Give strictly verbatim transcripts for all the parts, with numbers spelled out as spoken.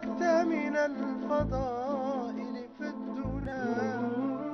أدركت من الفضائل في الدنا.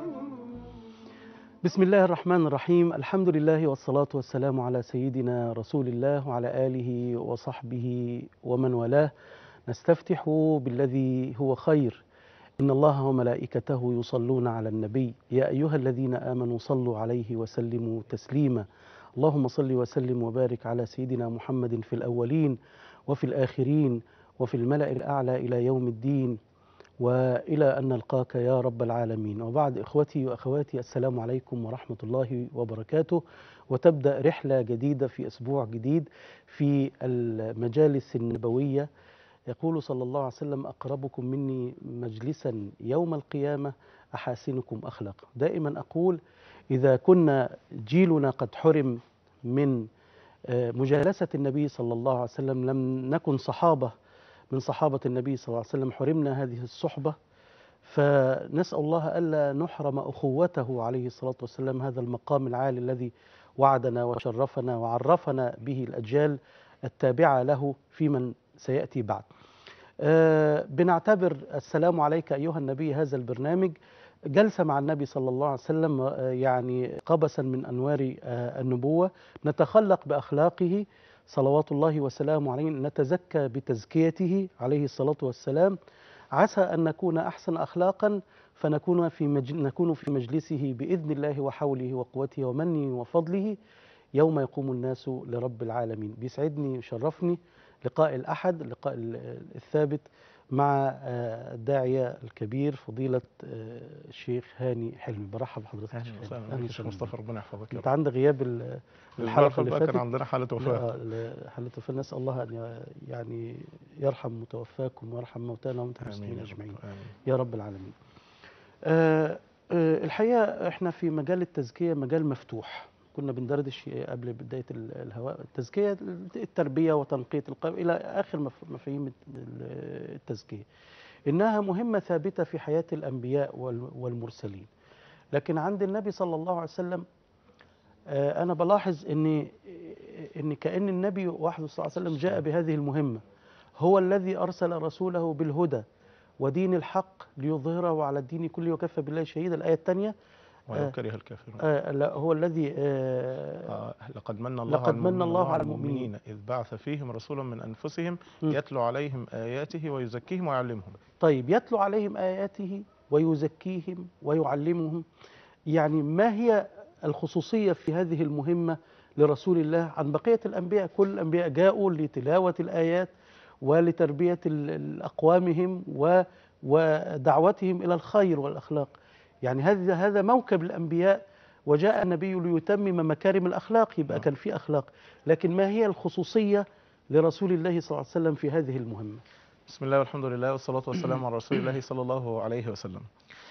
بسم الله الرحمن الرحيم. الحمد لله والصلاة والسلام على سيدنا رسول الله وعلى آله وصحبه ومن والاه. نستفتح بالذي هو خير. إن الله وملائكته يصلون على النبي يا أيها الذين آمنوا صلوا عليه وسلموا تسليما. اللهم صل وسلم وبارك على سيدنا محمد في الأولين وفي الآخرين وفي الملأ الأعلى إلى يوم الدين وإلى أن نلقاك يا رب العالمين. وبعد، إخوتي وأخواتي، السلام عليكم ورحمة الله وبركاته. وتبدأ رحلة جديدة في أسبوع جديد في المجالس النبوية. يقول صلى الله عليه وسلم: أقربكم مني مجلسا يوم القيامة أحاسنكم أخلاقا. دائما أقول: إذا كنا جيلنا قد حرم من مجالسة النبي صلى الله عليه وسلم، لم نكن صحابة من صحابة النبي صلى الله عليه وسلم، حرمنا هذه الصحبة، فنسأل الله ألا نحرم أخوته عليه الصلاة والسلام، هذا المقام العالي الذي وعدنا وشرفنا وعرفنا به الأجيال التابعة له في من سيأتي بعد. أه بنعتبر السلام عليك أيها النبي هذا البرنامج جلسة مع النبي صلى الله عليه وسلم، أه يعني قبسا من أنوار أه النبوة، نتخلق بأخلاقه صلوات الله وسلامه عليه، نتزكى بتزكيته عليه الصلاة والسلام، عسى أن نكون أحسن أخلاقا فنكون في مجل نكون في مجلسه بإذن الله وحوله وقوته ومنه وفضله يوم يقوم الناس لرب العالمين. بيسعدني ويشرفني لقاء الأحد، اللقاء الثابت مع الداعية الكبير فضيلة الشيخ هاني حلمي. برحب بحضرتك. اهلا وسهلا بك شيخ مصطفى، ربنا يحفظك. انت عندك غياب الحلقة اللي فاتت، كان عندنا حالة وفاة. حالة وفاة. نسأل الله أن يعني يرحم متوفاكم ويرحم موتانا وموتى المسلمين أجمعين يا رب العالمين. آه آه الحقيقة احنا في مجال التزكية مجال مفتوح. كنا بندردش قبل بداية الهواء التزكية، التربية وتنقية القلب إلى آخر مفاهيم التزكية، إنها مهمة ثابتة في حياة الأنبياء والمرسلين. لكن عند النبي صلى الله عليه وسلم أنا بلاحظ إن إن كأن النبي وحده صلى الله عليه وسلم جاء بهذه المهمة. هو الذي أرسل رسوله بالهدى ودين الحق ليظهره على الدين كله وكفى بالله شهيدا. الآية الثانية: ولو كره الكافرون. آه لا هو الذي آه آه لقد من الله لقد من الله على المؤمنين إذ بعث فيهم رسولا من أنفسهم يتلو عليهم آياته ويزكيهم ويعلمهم. طيب، يتلو عليهم آياته ويزكيهم ويعلمهم، يعني ما هي الخصوصية في هذه المهمة لرسول الله عن بقية الأنبياء؟ كل الأنبياء جاءوا لتلاوة الآيات ولتربية أقوامهم ودعوتهم إلى الخير والأخلاق. يعني هذا هذا موكب الأنبياء، وجاء النبي ليتمم مكارم الأخلاق، يبقى كان في أخلاق. لكن ما هي الخصوصية لرسول الله صلى الله عليه وسلم في هذه المهمة؟ بسم الله والحمد لله والصلاة والسلام على رسول الله صلى الله عليه وسلم.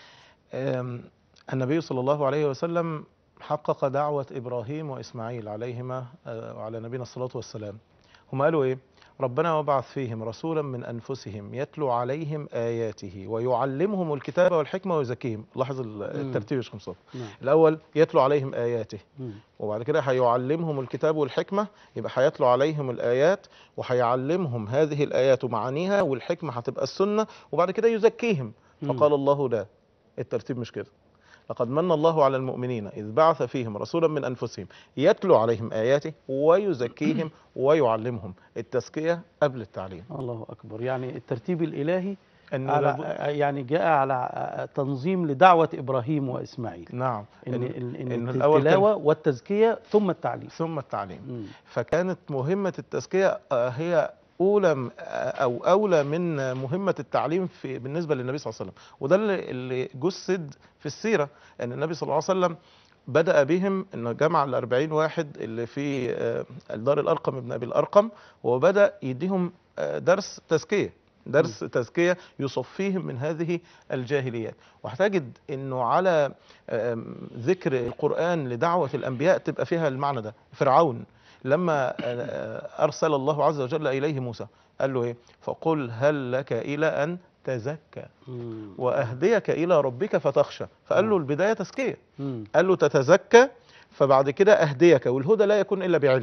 النبي صلى الله عليه وسلم حقق دعوة إبراهيم وإسماعيل عليهما وعلى نبينا الصلاة والسلام. هم قالوا إيه؟ ربنا وبعث فيهم رسولا من أنفسهم يتلو عليهم آياته ويعلمهم الكتاب والحكمة ويزكيهم. لاحظ الترتيب يا شيخ مصطفى. الأول يتلو عليهم آياته، وبعد كده هيعلمهم الكتاب والحكمة، يبقى هيتلو عليهم الآيات وهيعلمهم هذه الآيات ومعانيها، والحكمة هتبقى السنة، وبعد كده يزكيهم. فقال الله لا، الترتيب مش كده. لقد من الله على المؤمنين إذ بعث فيهم رسولا من أنفسهم يتلو عليهم آياته ويزكيهم ويعلمهم. التزكية قبل التعليم. الله أكبر. يعني الترتيب الإلهي على يعني جاء على تنظيم لدعوة إبراهيم وإسماعيل. نعم. إن, إن, إن, إن التلاوة والتزكية ثم التعليم. ثم التعليم. مم. فكانت مهمة التزكية هي أولى أو أولى من مهمة التعليم في بالنسبة للنبي صلى الله عليه وسلم. وده اللي جسد في السيرة، أن النبي صلى الله عليه وسلم بدأ بهم أنه جمع الأربعين واحد اللي في دار الأرقم ابن أبي الأرقم، وبدأ يديهم درس تزكية درس م. تزكية يصفيهم من هذه الجاهليات. وهتجد أنه على ذكر القرآن لدعوة الأنبياء تبقى فيها المعنى ده. فرعون لما أرسل الله عز وجل إليه موسى قال له إيه؟ فقل هل لك إلى أن تزكى وأهديك إلى ربك فتخشى. فقال له البداية تزكية، قال له تتزكى، فبعد كده أهديك، والهدى لا يكون إلا بعلم.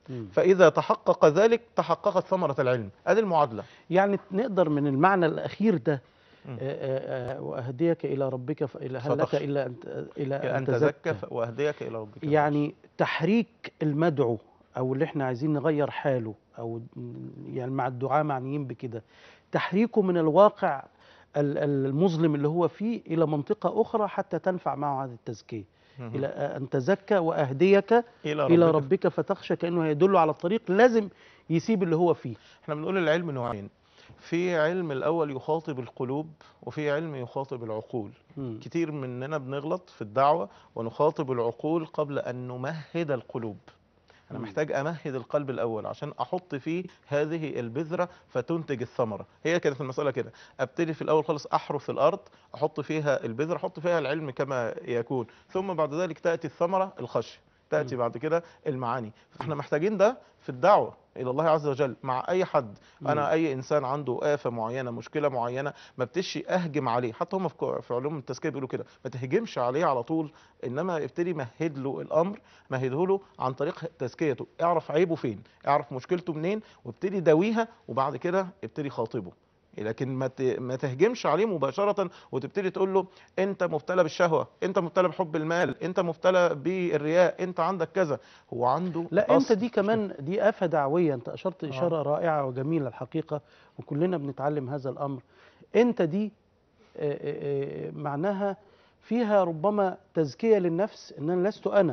مم. فإذا تحقق ذلك تحققت ثمرة العلم. ادي المعادلة. يعني نقدر من المعنى الأخير ده مم. آه، آه، وأهديك إلى ربك فإلى هل لك فتخشى. إلا أن إلى أن أن تزكى تزكى. ف- وأهديك إلى ربك فتخشى. يعني تحريك المدعو أو اللي احنا عايزين نغير حاله، أو يعني مع الدعاء معنيين بكده، تحريكه من الواقع ال- المظلم اللي هو فيه إلى منطقة أخرى حتى تنفع معه هذه التزكية، مم. إلى أن تزكى وأهديك إلى إلى ربك. ربك فتخشى، كأنه هيدله على الطريق، لازم يسيب اللي هو فيه. احنا بنقول العلم نوعين، في علم الأول يخاطب القلوب، وفي علم يخاطب العقول. مم. كتير مننا بنغلط في الدعوة ونخاطب العقول قبل أن نمهد القلوب. أنا مم. محتاج أمهد القلب الأول عشان أحط فيه هذه البذرة فتنتج الثمرة. هي كانت المسألة كده، أبتدي في الأول خالص أحرث الأرض، أحط فيها البذرة، أحط فيها العلم كما يكون، ثم بعد ذلك تأتي الثمرة الخشية، تأتي مم. بعد كده المعاني. فاحنا محتاجين ده في الدعوة إلى الله عز وجل مع أي حد. مم. أنا أي إنسان عنده آفة معينة، مشكلة معينة، ما بتشي أهجم عليه. حتى هم في في علوم التزكية بيقولوا كده، ما تهجمش عليه على طول، إنما ابتدي مهد له الأمر، مهده له عن طريق تزكيته. اعرف عيبه فين، اعرف مشكلته منين، وابتدي داويها، وبعد كده ابتدي خاطبه. لكن ما ت- ما تهجمش عليه مباشرة وتبتدي تقول له انت مبتلى بالشهوة، انت مبتلى بحب المال، انت مبتلى بالرياء، انت عندك كذا. هو عنده لا انت أصل دي كمان دي آفة دعوية، انت اشرت آه. اشارة رائعة وجميلة الحقيقة، وكلنا بنتعلم هذا الامر. انت دي آه، آه، آه، معناها فيها ربما تزكية للنفس، ان انا لست انا،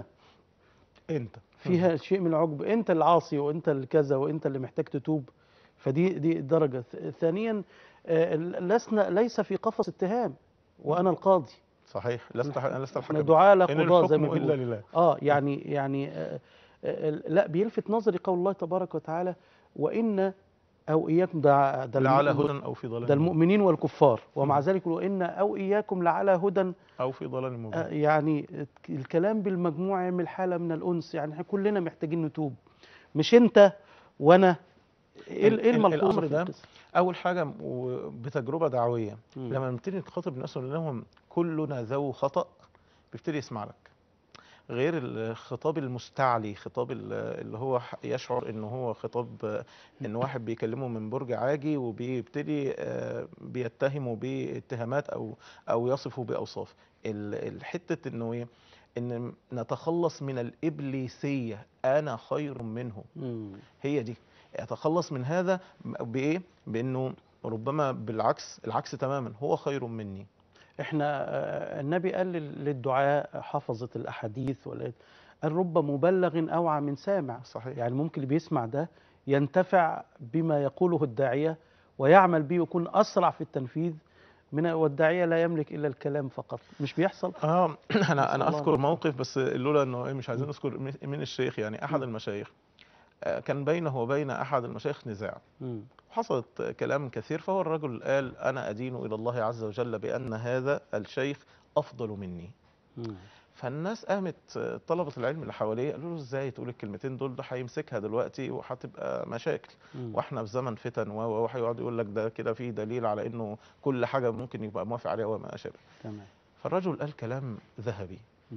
انت فيها شيء من العجب، انت العاصي وانت الكذا وانت اللي محتاج تتوب. فدي دي درجة. ث- ثانيا آه، لسنا ليس في قفص اتهام وانا القاضي، صحيح. لست ح- لست احنا الحكم، دعاء لا ان قضاة زي ما الحكم الا بيقول. لله. اه يعني يعني آه آه لا بيلفت نظري قول الله تبارك وتعالى وإن أو إياكم، ده ده لعلى الم- هدى او في ضلال ده مبين. المؤمنين والكفار، ومع مم. ذلك وإن أو إياكم لعلى هدى. او في ضلال آه مبين. يعني الكلام بالمجموع يعمل حالة من الأنس، يعني احنا كلنا محتاجين نتوب، مش أنت وأنا. إيه ال- ال- إيه ال- الملحوظة الامر في ده القصة؟ اول حاجه و- بتجربه دعويه. مم. لما نبتدي نخاطب الناس ونقول لهم كلنا ذو خطأ، بيبتدي يسمع لك. غير الخطاب المستعلي، خطاب ال- اللي هو ح- يشعر ان هو خطاب آه، ان واحد بيكلمه من برج عاجي وبيبتدي آه، بيتهمه باتهامات او او يصفه باوصاف. ال- الحته انه ايه، ان نتخلص من الابليسيه، انا خير منه. مم. هي دي، اتخلص من هذا بايه، بانه ربما بالعكس، العكس تماما، هو خير مني. احنا آه، النبي قال لل- للدعاء حفظة الأحاديث ولا قال رب مبلغ أوعى من سامع. صحيح. يعني ممكن اللي بيسمع ده ينتفع بما يقوله الداعية ويعمل به ويكون أسرع في التنفيذ من، والداعية لا يملك إلا الكلام فقط. مش بيحصل؟ اه انا انا الله اذكر أكبر. موقف، بس لولا انه إيه، مش عايزين نذكر مين مين الشيخ، يعني احد مم. المشايخ. آه، كان بينه وبين احد المشايخ نزاع، مم. حصلت كلام كثير، فهو الرجل قال انا ادين الى الله عز وجل بان هذا الشيخ افضل مني. مم. فالناس قامت، آه، طلبة العلم اللي حواليه قالوا له ازاي تقول الكلمتين دول، ده هيمسكها دلوقتي وهتبقى مشاكل، مم. واحنا في زمن فتن، و و- وهيقعد يقول لك ده كده فيه دليل على انه كل حاجة ممكن يبقى موافق عليها وما شابه. تمام. فالرجل قال كلام ذهبي، مم.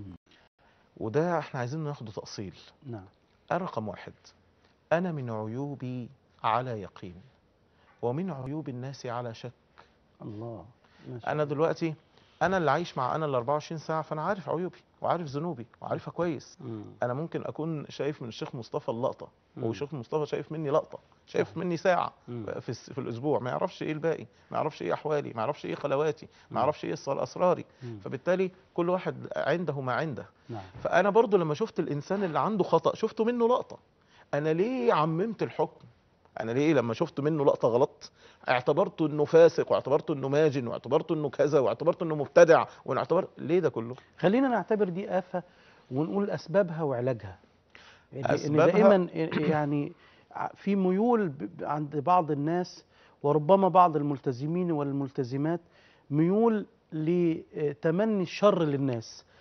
وده احنا عايزين ناخده تأصيل. نعم. رقم واحد، أنا من عيوبي على يقين، ومن عيوب الناس على شك. الله. ما شاء أنا الله. دلوقتي أنا اللي عايش مع أنا ال أربعة وعشرين ساعة، فأنا عارف عيوبي وعارف ذنوبي وعارفها كويس. مم. أنا ممكن أكون شايف من الشيخ مصطفى اللقطة، مم. والشيخ مصطفى شايف مني لقطة، شايف صحيح. مني ساعة مم. في, الس- في الأسبوع، ما يعرفش إيه الباقي، ما يعرفش إيه أحوالي، ما يعرفش إيه خلواتي، ما مم. يعرفش إيه أسرار- أسراري. مم. فبالتالي كل واحد عنده ما عنده. نعم. فأنا برضو لما شفت الإنسان اللي عنده خطأ شفته منه لقطة، أنا ليه عممت الحكم؟ أنا ليه لما شفت منه لقطة غلط اعتبرته إنه فاسق، واعتبرته إنه ماجن، واعتبرته إنه كذا، واعتبرته إنه مبتدع، واعتبر ليه ده كله؟ خلينا نعتبر دي آفة ونقول أسبابها وعلاجها. إن- إن أسبابها دائما يعني في ميول ب- ب- عند بعض الناس وربما بعض الملتزمين والملتزمات، ميول لتمني الشر للناس،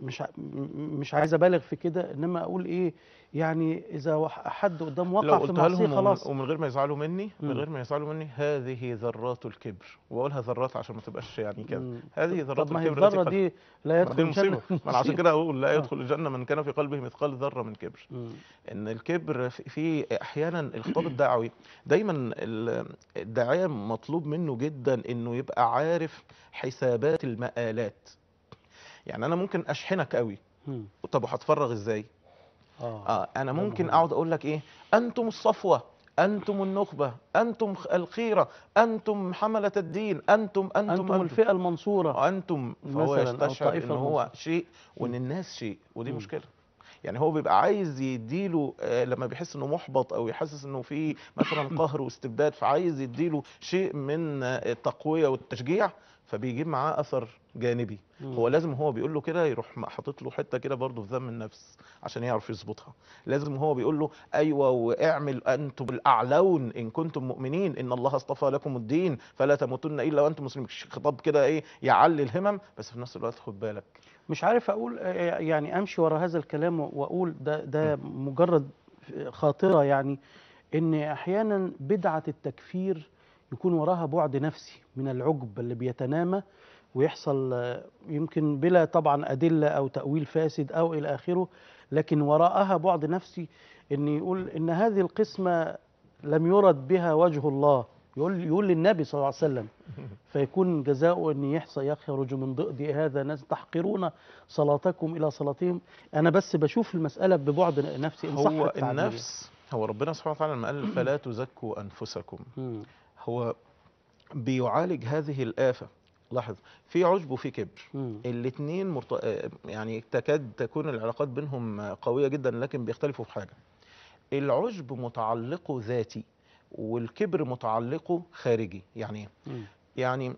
مش ع- م- مش عايز ابالغ في كده، انما اقول ايه، يعني اذا وح- حد قدام لو وقع في قلتها معصيه لهم ومن, خلاص. ومن غير ما يزعلوا مني، من مم. غير ما يزعلوا مني، هذه ذرات الكبر، وأقولها ذرات عشان ما تبقاش يعني كده، مم. هذه ط- طب ذرات ما هي الكبر التي الذره قد. دي لا ما دي يدخل الجنه. المصيبة، ما أنا عشان مصيبه. كده أقول لا اه. يدخل الجنة من كان في قلبه مثقال ذرة من كبر. مم. ان الكبر في في احيانا الخطاب الدعوي دايما ال- الداعيه مطلوب منه جدا انه يبقى عارف حسابات المآلات. يعني انا ممكن اشحنك قوي، مم. طب وهتفرغ ازاي؟ اه، اه انا ده ممكن مهم. اقعد اقول لك ايه، انتم الصفوه، انتم النخبه، انتم خ- الخيره، انتم حمله الدين، انتم انتم انتم انتم الفئه المنصوره انتم فهو مثلا، او يستشعر الطائفه ان هو المنصوره. شيء وان مم. الناس شيء، ودي مم. مشكله. يعني هو بيبقى عايز يديله آه، لما بيحس انه محبط او يحسس انه في مثلا قهر واستبداد، فعايز يديله شيء من آه، التقويه والتشجيع، فبيجيب معاه اثر جانبي. هو مم. لازم هو بيقول له كده يروح حاطط له حته كده برضه في ذم النفس عشان يعرف يظبطها. لازم هو بيقول له ايوه واعمل انتم الاعلون ان كنتم مؤمنين، ان الله اصطفى لكم الدين فلا تموتن الا وانتم مسلمون. خطاب كده ايه يعلي الهمم، بس في نفس الوقت خد بالك. مش عارف اقول آه، يعني امشي ورا هذا الكلام واقول ده م. ده مجرد خاطره، يعني ان احيانا بدعه التكفير يكون وراها بعد نفسي من العجب اللي بيتنامى ويحصل، آه، يمكن بلا طبعا ادله او تاويل فاسد او الى اخره، لكن وراءها بعد نفسي، ان يقول ان هذه القسمه لم يرد بها وجه الله، يقول يقول للنبي صلى الله عليه وسلم، فيكون جزاؤه ان يحصى يخرج من ضئد هذا ناس تحقرون صلاتكم الى صلاتهم. انا بس بشوف المساله ببعد نفسي ان صح هو التعبير يعني. النفس، هو ربنا سبحانه وتعالى لما قال فلا تزكوا انفسكم، مم. هو بيعالج هذه الآفة. لاحظ، في عجب وفي كبر، مم. الاتنين مرت... آه، يعني تكاد تكون العلاقات بينهم قوية جدا، لكن بيختلفوا في حاجة. العجب متعلقه ذاتي، والكبر متعلقه خارجي. يعني ايه؟ مم. يعني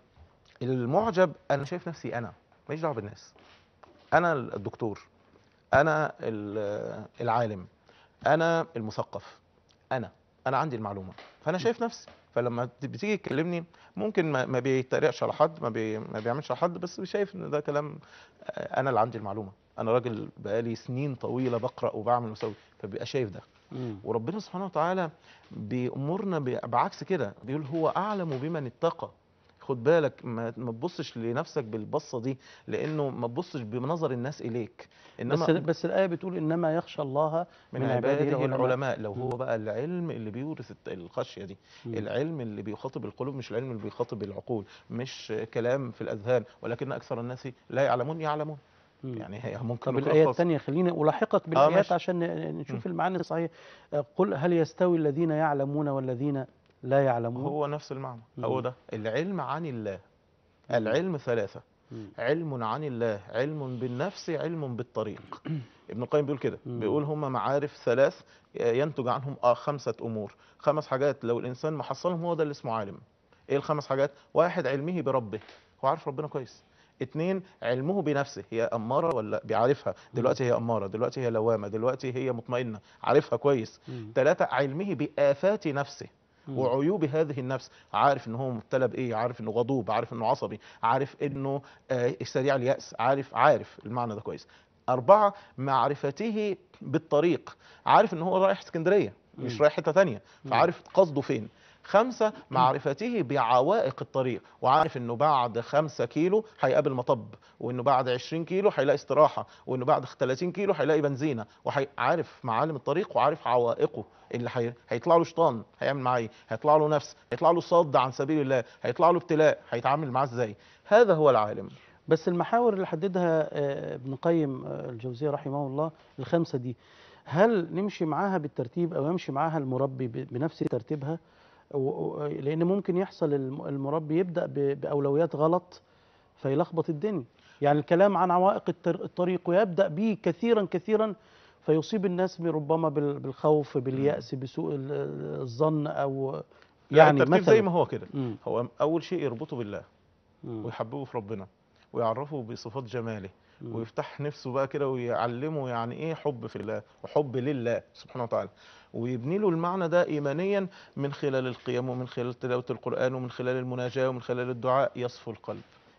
المعجب انا شايف نفسي، انا ماليش دعوه بالناس، انا الدكتور، انا ال- العالم، انا المثقف، انا انا عندي المعلومه، فانا شايف نفسي. فلما بتيجي تكلمني ممكن ما, ما بيتريقش على حد، ما, بي ما بيعملش على حد، بس شايف ان ده كلام. آه، انا اللي عندي المعلومه، انا راجل بقالي سنين طويله بقرا وبعمل وسوي، فبيبقى شايف ده. مم. وربنا سبحانه وتعالى بيأمرنا ب- بعكس كده، بيقول هو اعلم بمن اتقى. خد بالك، ما ما تبصش لنفسك بالبصه دي، لانه ما تبصش بنظر الناس اليك، بس انما بس الايه بتقول انما يخشى الله من من عباده عباده العلماء. العلماء. لو هو مم. بقى العلم اللي بيورث الت- الخشية دي، مم. العلم اللي بيخاطب القلوب، مش العلم اللي بيخاطب العقول، مش كلام في الأذهان، ولكن أكثر الناس لا يعلمون يعلمون. مم. يعني هي ممكن طب نقول الآية خاص. التانية، خليني ألاحقك اه بالآيات ماشي. عشان ن- مم. نشوف المعاني الصحيحة. آه، قل هل يستوي الذين يعلمون والذين لا يعلمون؟ هو نفس المعنى، هو مم. ده العلم عن الله. مم. العلم ثلاثة: مم. علم عن الله، علم بالنفس، علم بالطريق. ابن القيم بيقول كده، مم. بيقول هما معارف ثلاث ينتج عنهم آه خمسة أمور، خمس حاجات لو الإنسان ما حصلهم هو ده اللي اسمه عالم. إيه الخمس حاجات؟ واحد، علمه بربه، هو عارف ربنا كويس. اتنين، علمه بنفسه، هي أمارة ولا بيعرفها، مم. دلوقتي هي أمارة، دلوقتي هي لوامة، دلوقتي هي مطمئنة، عارفها كويس. مم. تلاتة، علمه بآفات نفسه مم. وعيوب هذه النفس، عارف ان هو مبتلى بايه، عارف انه غضوب، عارف انه عصبي، عارف انه آه، سريع اليأس، عارف عارف المعنى ده كويس. أربعة، معرفته بالطريق، عارف ان هو رايح اسكندرية مش مم. رايح حتة تانية، مم. فعارف قصده فين. خمسة، معرفته بعوائق الطريق، وعارف انه بعد خمسة كيلو هيقابل مطب، وانه بعد عشرين كيلو هيلاقي استراحة، وانه بعد تلاتين كيلو هيلاقي بنزينة، وعارف معالم الطريق وعارف عوائقه اللي هي... هيطلع له شيطان هيعمل معاه ايه، هيطلع له نفس، هيطلع له صد عن سبيل الله، هيطلع له ابتلاء هيتعامل معاه ازاي. هذا هو العالم. بس المحاور اللي حددها آه، ابن قيم آه، الجوزية رحمه الله، الخمسة دي، هل نمشي معاها بالترتيب أو يمشي معاها المربي ب- بنفس ترتيبها؟ و- و- لأن ممكن يحصل الم- المربي يبدأ ب- بأولويات غلط فيلخبط الدنيا. يعني الكلام عن عوائق التر- الطريق ويبدأ به كثيرا كثيرا فيصيب الناس ربما بال- بالخوف، مم. باليأس، بسوء ال- الظن، أو لا، يعني الترتيب زي مثلا. ما هو كده. مم. هو اول شيء يربطه بالله، مم. ويحببه في ربنا، ويعرفه بصفات جماله، مم. ويفتح نفسه بقى كده، ويعلمه يعني ايه حب في الله وحب لله سبحانه وتعالى، ويبني له المعنى ده ايمانيا من خلال القيام، ومن خلال تلاوة القرآن، ومن خلال المناجاة، ومن خلال الدعاء، يصفو القلب.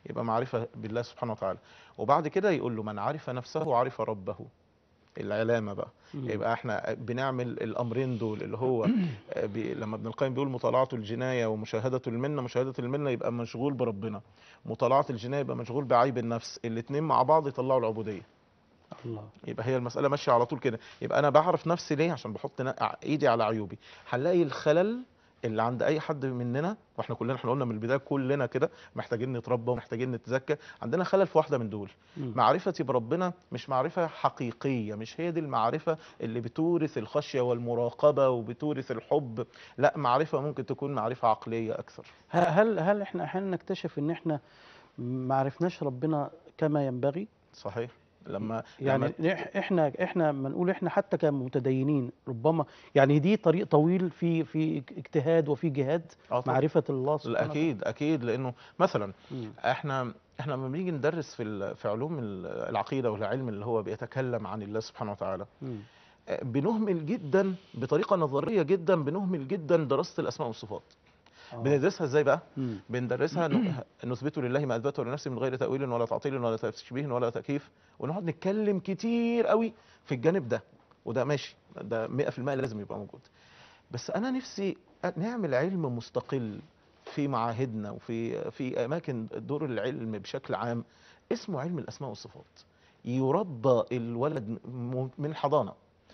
يبقى معرفة بالله سبحانه وتعالى. وبعد كده يقول له من عرف نفسه عرف ربه، العلامة بقى. مم. يبقى احنا بنعمل الامرين دول اللي هو بي لما ابن القيم بيقول مطالعة الجناية ومشاهدة المنة، مشاهدة المنة يبقى مشغول بربنا، مطالعة الجناية يبقى مشغول بعيب النفس، الاتنين مع بعض يطلعوا العبودية. الله. يبقى هي المسألة ماشية على طول كده. يبقى انا بعرف نفسي ليه؟ عشان بحط نا- ايدي على عيوبي. هنلاقي الخلل اللي عند اي حد مننا، واحنا كلنا احنا قلنا من البدايه كلنا كده محتاجين نتربى ومحتاجين نتزكى، عندنا خلل في واحده من دول. مم. معرفتي بربنا مش معرفة حقيقية، مش هي دي المعرفة اللي بتورث الخشية والمراقبة وبتورث الحب، لا، معرفة ممكن تكون معرفة عقلية أكثر. ه- هل هل احنا احيانا نكتشف ان احنا ما عرفناش ربنا كما ينبغي؟ صحيح. لما يعني لما إح- احنا احنا ما نقول احنا حتى كمتدينين ربما، يعني دي طريق طويل في في اجتهاد وفي جهاد اه طبعا. معرفة الله لا سبحانه وتعالى. اكيد اكيد، لانه مثلا مم. احنا احنا لما بنيجي ندرس في ال- في علوم ال- العقيده والعلم اللي هو بيتكلم عن الله سبحانه وتعالى، مم. آه، بنهمل جدا بطريقه نظريه جدا، بنهمل جدا دراسه الاسماء والصفات. آه. بندرسها ازاي بقى؟ مم. بندرسها ن- نثبت لله ما اثبته لنفسه من غير تاويل ولا تعطيل ولا تشبيه ولا تكييف، ونقعد نتكلم كتير قوي في الجانب ده، وده ماشي، ده مئة في المئة لازم يبقى موجود. بس انا نفسي نعمل علم مستقل في معاهدنا وفي في اماكن دور العلم بشكل عام، اسمه علم الاسماء والصفات. يربى الولد م- من الحضانه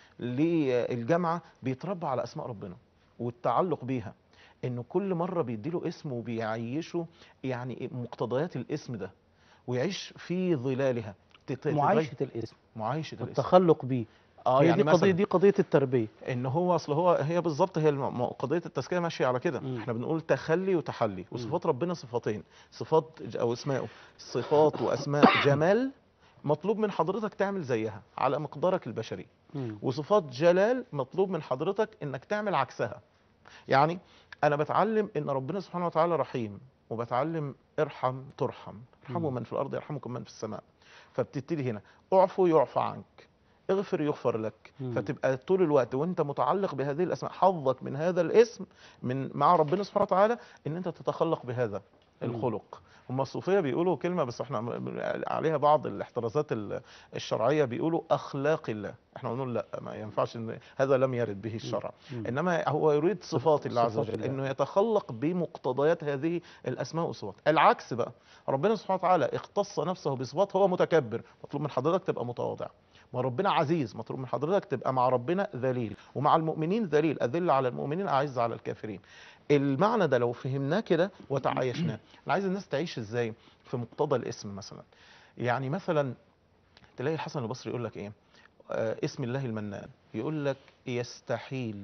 للجامعه بيتربى على اسماء ربنا والتعلق بيها، انه كل مره بيديله اسم وبيعيشه يعني مقتضيات الاسم ده، ويعيش في ظلالها. تت- معايشة تتغير- الاسم معايشه الاسم. والتخلق بيه. اه هي يعني دي قضية مثلا دي قضية التربية. ان هو اصل هو هي بالظبط هي الم- قضيه التزكيه ماشيه على كده. مم. احنا بنقول تخلي وتحلي، مم. وصفات ربنا صفتين، صفات ج- او اسماءه صفات واسماء جمال مطلوب من حضرتك تعمل زيها على مقدارك البشري، مم. وصفات جلال مطلوب من حضرتك انك تعمل عكسها. يعني انا بتعلم ان ربنا سبحانه وتعالى رحيم، وبتعلم ارحم ترحم، ارحموا مم. من في الارض يرحمكم من في السماء. فبتبتدي هنا اعفو يعفى عنك، اغفر يغفر لك. مم. فتبقى طول الوقت وانت متعلق بهذه الاسماء، حظك من هذا الاسم من مع ربنا سبحانه وتعالى ان انت تتخلق بهذا مم. الخلق. هم الصوفيه بيقولوا كلمه بس احنا م- عليها بعض الاحترازات ال- الشرعيه، بيقولوا اخلاق الله. احنا بنقول لا، ما ينفعش، ان هذا لم يرد به الشرع. مم. انما هو يريد صفات الله عز صفات وجل، الله. انه يتخلق بمقتضيات هذه الاسماء والصفات. العكس بقى، ربنا سبحانه وتعالى اختص نفسه بصفات، هو متكبر، مطلوب من حضرتك تبقى متواضع. ما ربنا عزيز، مطلوب من حضرتك تبقى مع ربنا ذليل، ومع المؤمنين ذليل، اذل على المؤمنين اعز على الكافرين. المعنى ده لو فهمناه كده وتعايشناه، انا عايز الناس تعيش ازاي في مقتضى الاسم. مثلا يعني مثلا تلاقي الحسن البصري يقول لك ايه، آه اسم الله المنان، يقول لك يستحيل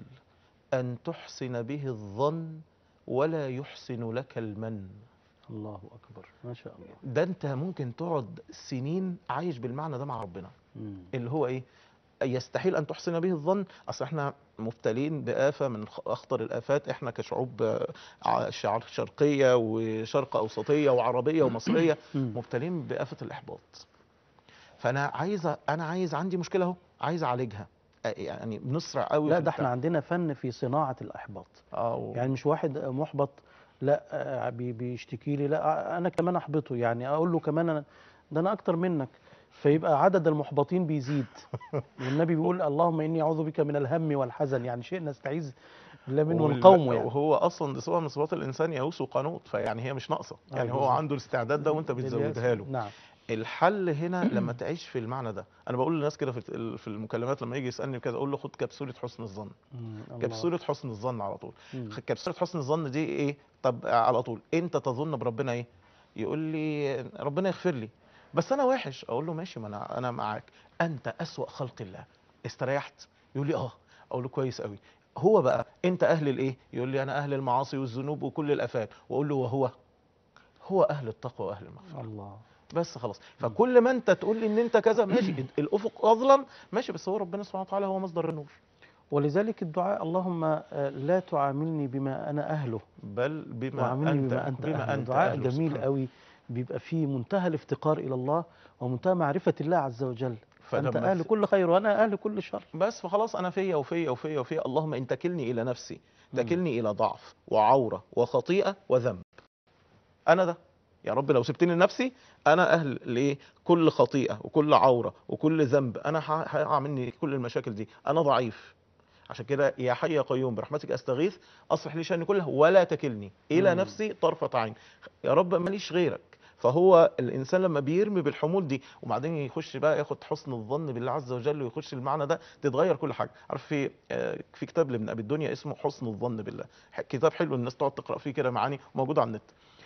ان تحسن به الظن ولا يحسن لك المن. الله أكبر، ما شاء الله. ده انت ممكن تقعد سنين عايش بالمعنى ده مع ربنا، مم. اللي هو ايه، يستحيل ان تحسن به الظن. اصل احنا مبتلين بآفة من اخطر الآفات، احنا كشعوب آه، ع- شع- شرقية وشرق اوسطية وعربية ومصرية مم. مبتلين بآفة الاحباط. فانا عايز انا عايز عندي مشكلة اهو، عايز اعالجها. آه، يعني بنسرع قوي لا في ده احنا البتاع. عندنا فن في صناعة الإحباط. اه يعني مش واحد محبط لا آه، بي- بيشتكي لي، لا آه، انا كمان احبطه، يعني اقول له كمان أنا ده انا اكتر منك، فيبقى عدد المحبطين بيزيد. والنبي بيقول اللهم اني اعوذ بك من الهم والحزن، يعني شيء نستعيذ بالله منه وال- ونقاومه يعني. وهو اصلا دي صفه من صفات الانسان، يئوس وقنوط، فيعني هي مش ناقصه، آه، يعني هو بالظبط. عنده الاستعداد ده وانت للياس. بتزودها له. نعم. الحل هنا لما تعيش في المعنى ده. انا بقول للناس كده في ال- في المكالمات لما يجي يسالني كده، اقول له خد كبسوله حسن الظن، مم، الله. كبسوله حسن الظن على طول. مم. كبسوله حسن الظن دي ايه؟ طب على طول انت تظن بربنا ايه؟ يقول لي ربنا يغفر لي، بس انا وحش. اقول له ماشي، ما انا انا معاك، انت اسوأ خلق الله، استريحت؟ يقول لي اه. اقول له كويس قوي. هو بقى انت اهل الايه؟ يقول لي انا اهل المعاصي والذنوب وكل الافات. واقول له وهو هو اهل التقوى واهل المغفره. الله. بس خلاص. فكل ما انت تقول لي ان انت كذا ماشي، الافق اظلم ماشي، بس هو ربنا سبحانه وتعالى هو مصدر النور. ولذلك الدعاء اللهم آه، لا تعاملني بما انا اهله بل بما وعاملني انت بما انت بما اهله. انت دعاء اهله جميل سبحانه. قوي، بيبقى فيه منتهى الافتقار الى الله ومنتهى معرفة الله عز وجل. انت فلما اهل ت- كل خير وانا اهل كل شر. بس فخلاص انا فيا وفيا وفيا وفيا، اللهم ان تكلني الى نفسي مم. تكلني الى ضعف وعوره وخطيئه وذنب. انا ده يا رب لو سبتني لنفسي انا اهل لكل خطيئه وكل عوره وكل ذنب، انا هيقع مني كل المشاكل دي، انا ضعيف. عشان كده يا حي يا قيوم برحمتك استغيث اصلح لي شأني كله ولا تكلني الى مم. نفسي طرفه عين. يا رب ماليش غيرك. فهو الانسان لما بيرمي بالحمول دي وبعدين يخش بقى ياخد حسن الظن بالله عز وجل ويخش المعنى ده، تتغير كل حاجه. عارف في آه، في كتاب لابن ابي الدنيا اسمه حسن الظن بالله، كتاب حلو الناس تقعد تقرا فيه كده معاني، موجود على النت.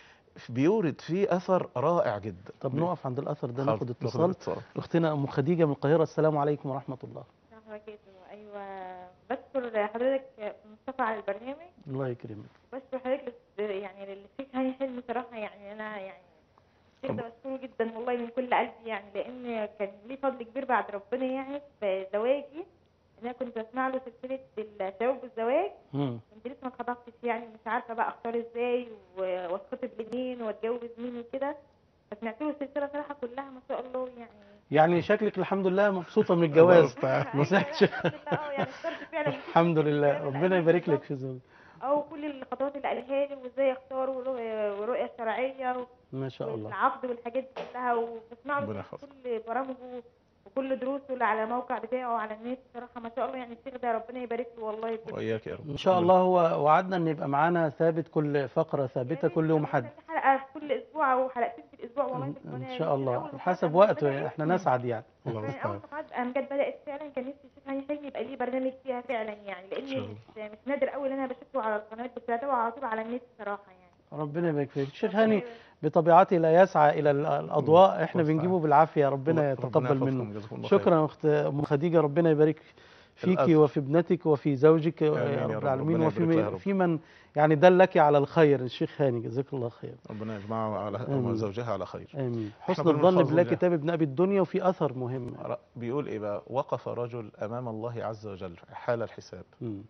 بيورد فيه اثر رائع جدا. طب نقف عند الاثر ده، حاضر، ناخد ناخد اتصال. اتصال. اختنا ام خديجه من القاهره، السلام عليكم ورحمه الله. السلام عليكم. ايوه، بشكر حضرتك مصطفى على البرنامج. الله يكرمك. بشكر حضرتك لس- يعني للشيخ هاني حلمي صراحه، يعني انا يعني الشيخ ده بشكره جدا والله من كل قلبي، يعني لان كان ليه فضل كبير بعد ربنا يعني في زواجي. انا كنت بسمع له سلسله الشباب والزواج، مم. كنت لسه ما اتخطبتش، يعني مش عارفه بقى اختار ازاي و- واتخطب لمين واتجوز مين وكده، فسمعت له السلسله صراحه كلها ما شاء الله يعني. يعني شكلك الحمد لله مبسوطه من الجواز. الله ما سمعتش. الحمد لله. اه يعني اخترت فعلا الحمد لله، ربنا يبارك لك في زوجك. او كل الخطوات اللي قالها لي وازاي اختار ورؤ- ورؤيه شرعيه ما شاء الله. والعقد والحاجات دي كلها، وبسمع ربنا له يحفظك. كل برامجه وكل دروسه اللي على الموقع بتاعه على النت صراحه ما شاء الله. يعني الشيخ ده ربنا يبارك له والله كل واياك يا رب. ان شاء الله. هو وعدنا ان يبقى معانا ثابت كل فقره ثابته كل يوم حد. حلقه في كل اسبوع او حلقتين في الاسبوع والله في ان القناه. شاء من الله أول ما حسب قناة وقته، بدأت- احنا نسعد يعني. الله يعني اول المستعان. ما قناه امجاد بدات فعلا كان نفسي الشيخ هاني حلمي يبقى ليه برنامج فيها فعلا، يعني إن شاء لان الله. مش, مش نادر قوي ان انا بشوفه على القنوات، بس بتابعه على طول على النت صراحه يعني. ربنا يبارك فيك. الشيخ هاني بطبيعته لا يسعى الى ال- الاضواء، احنا الله بنجيبه بالعافيه، ربنا الله- ربنا يتقبل يحفظكم، منه. جزاكم الله خير. شكرا يا اخت ام خديجه، ربنا يبارك فيك الأثر. وفي ابنتك وفي زوجك آمين يا يا رب رب، العالمين، ربنا يبارك لها يا وفي رب. في من يعني دلك على الخير. الشيخ هاني جزاك الله خير. ربنا يجمعها على آمين. وزوجها على خير. امين. إحنا حسن كنا الظن بنحفظ بالله الله. كتاب ابن ابي الدنيا، وفي اثر مهم. بيقول ايه بقى؟ وقف رجل امام الله عز وجل حال الحساب، مم.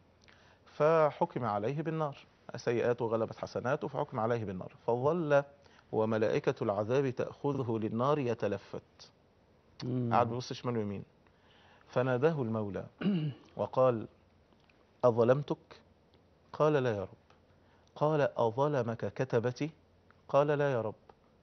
فحكم عليه بالنار، سيئاته غلبت حسناته فحكم عليه بالنار، فظل وملائكة العذاب تأخذه للنار يتلفت، مم. قاعد بيبص شمال ويمين، فناداه المولى وقال أظلمتك؟ قال لا يا رب. قال أظلمك كتبتي؟ قال لا يا رب.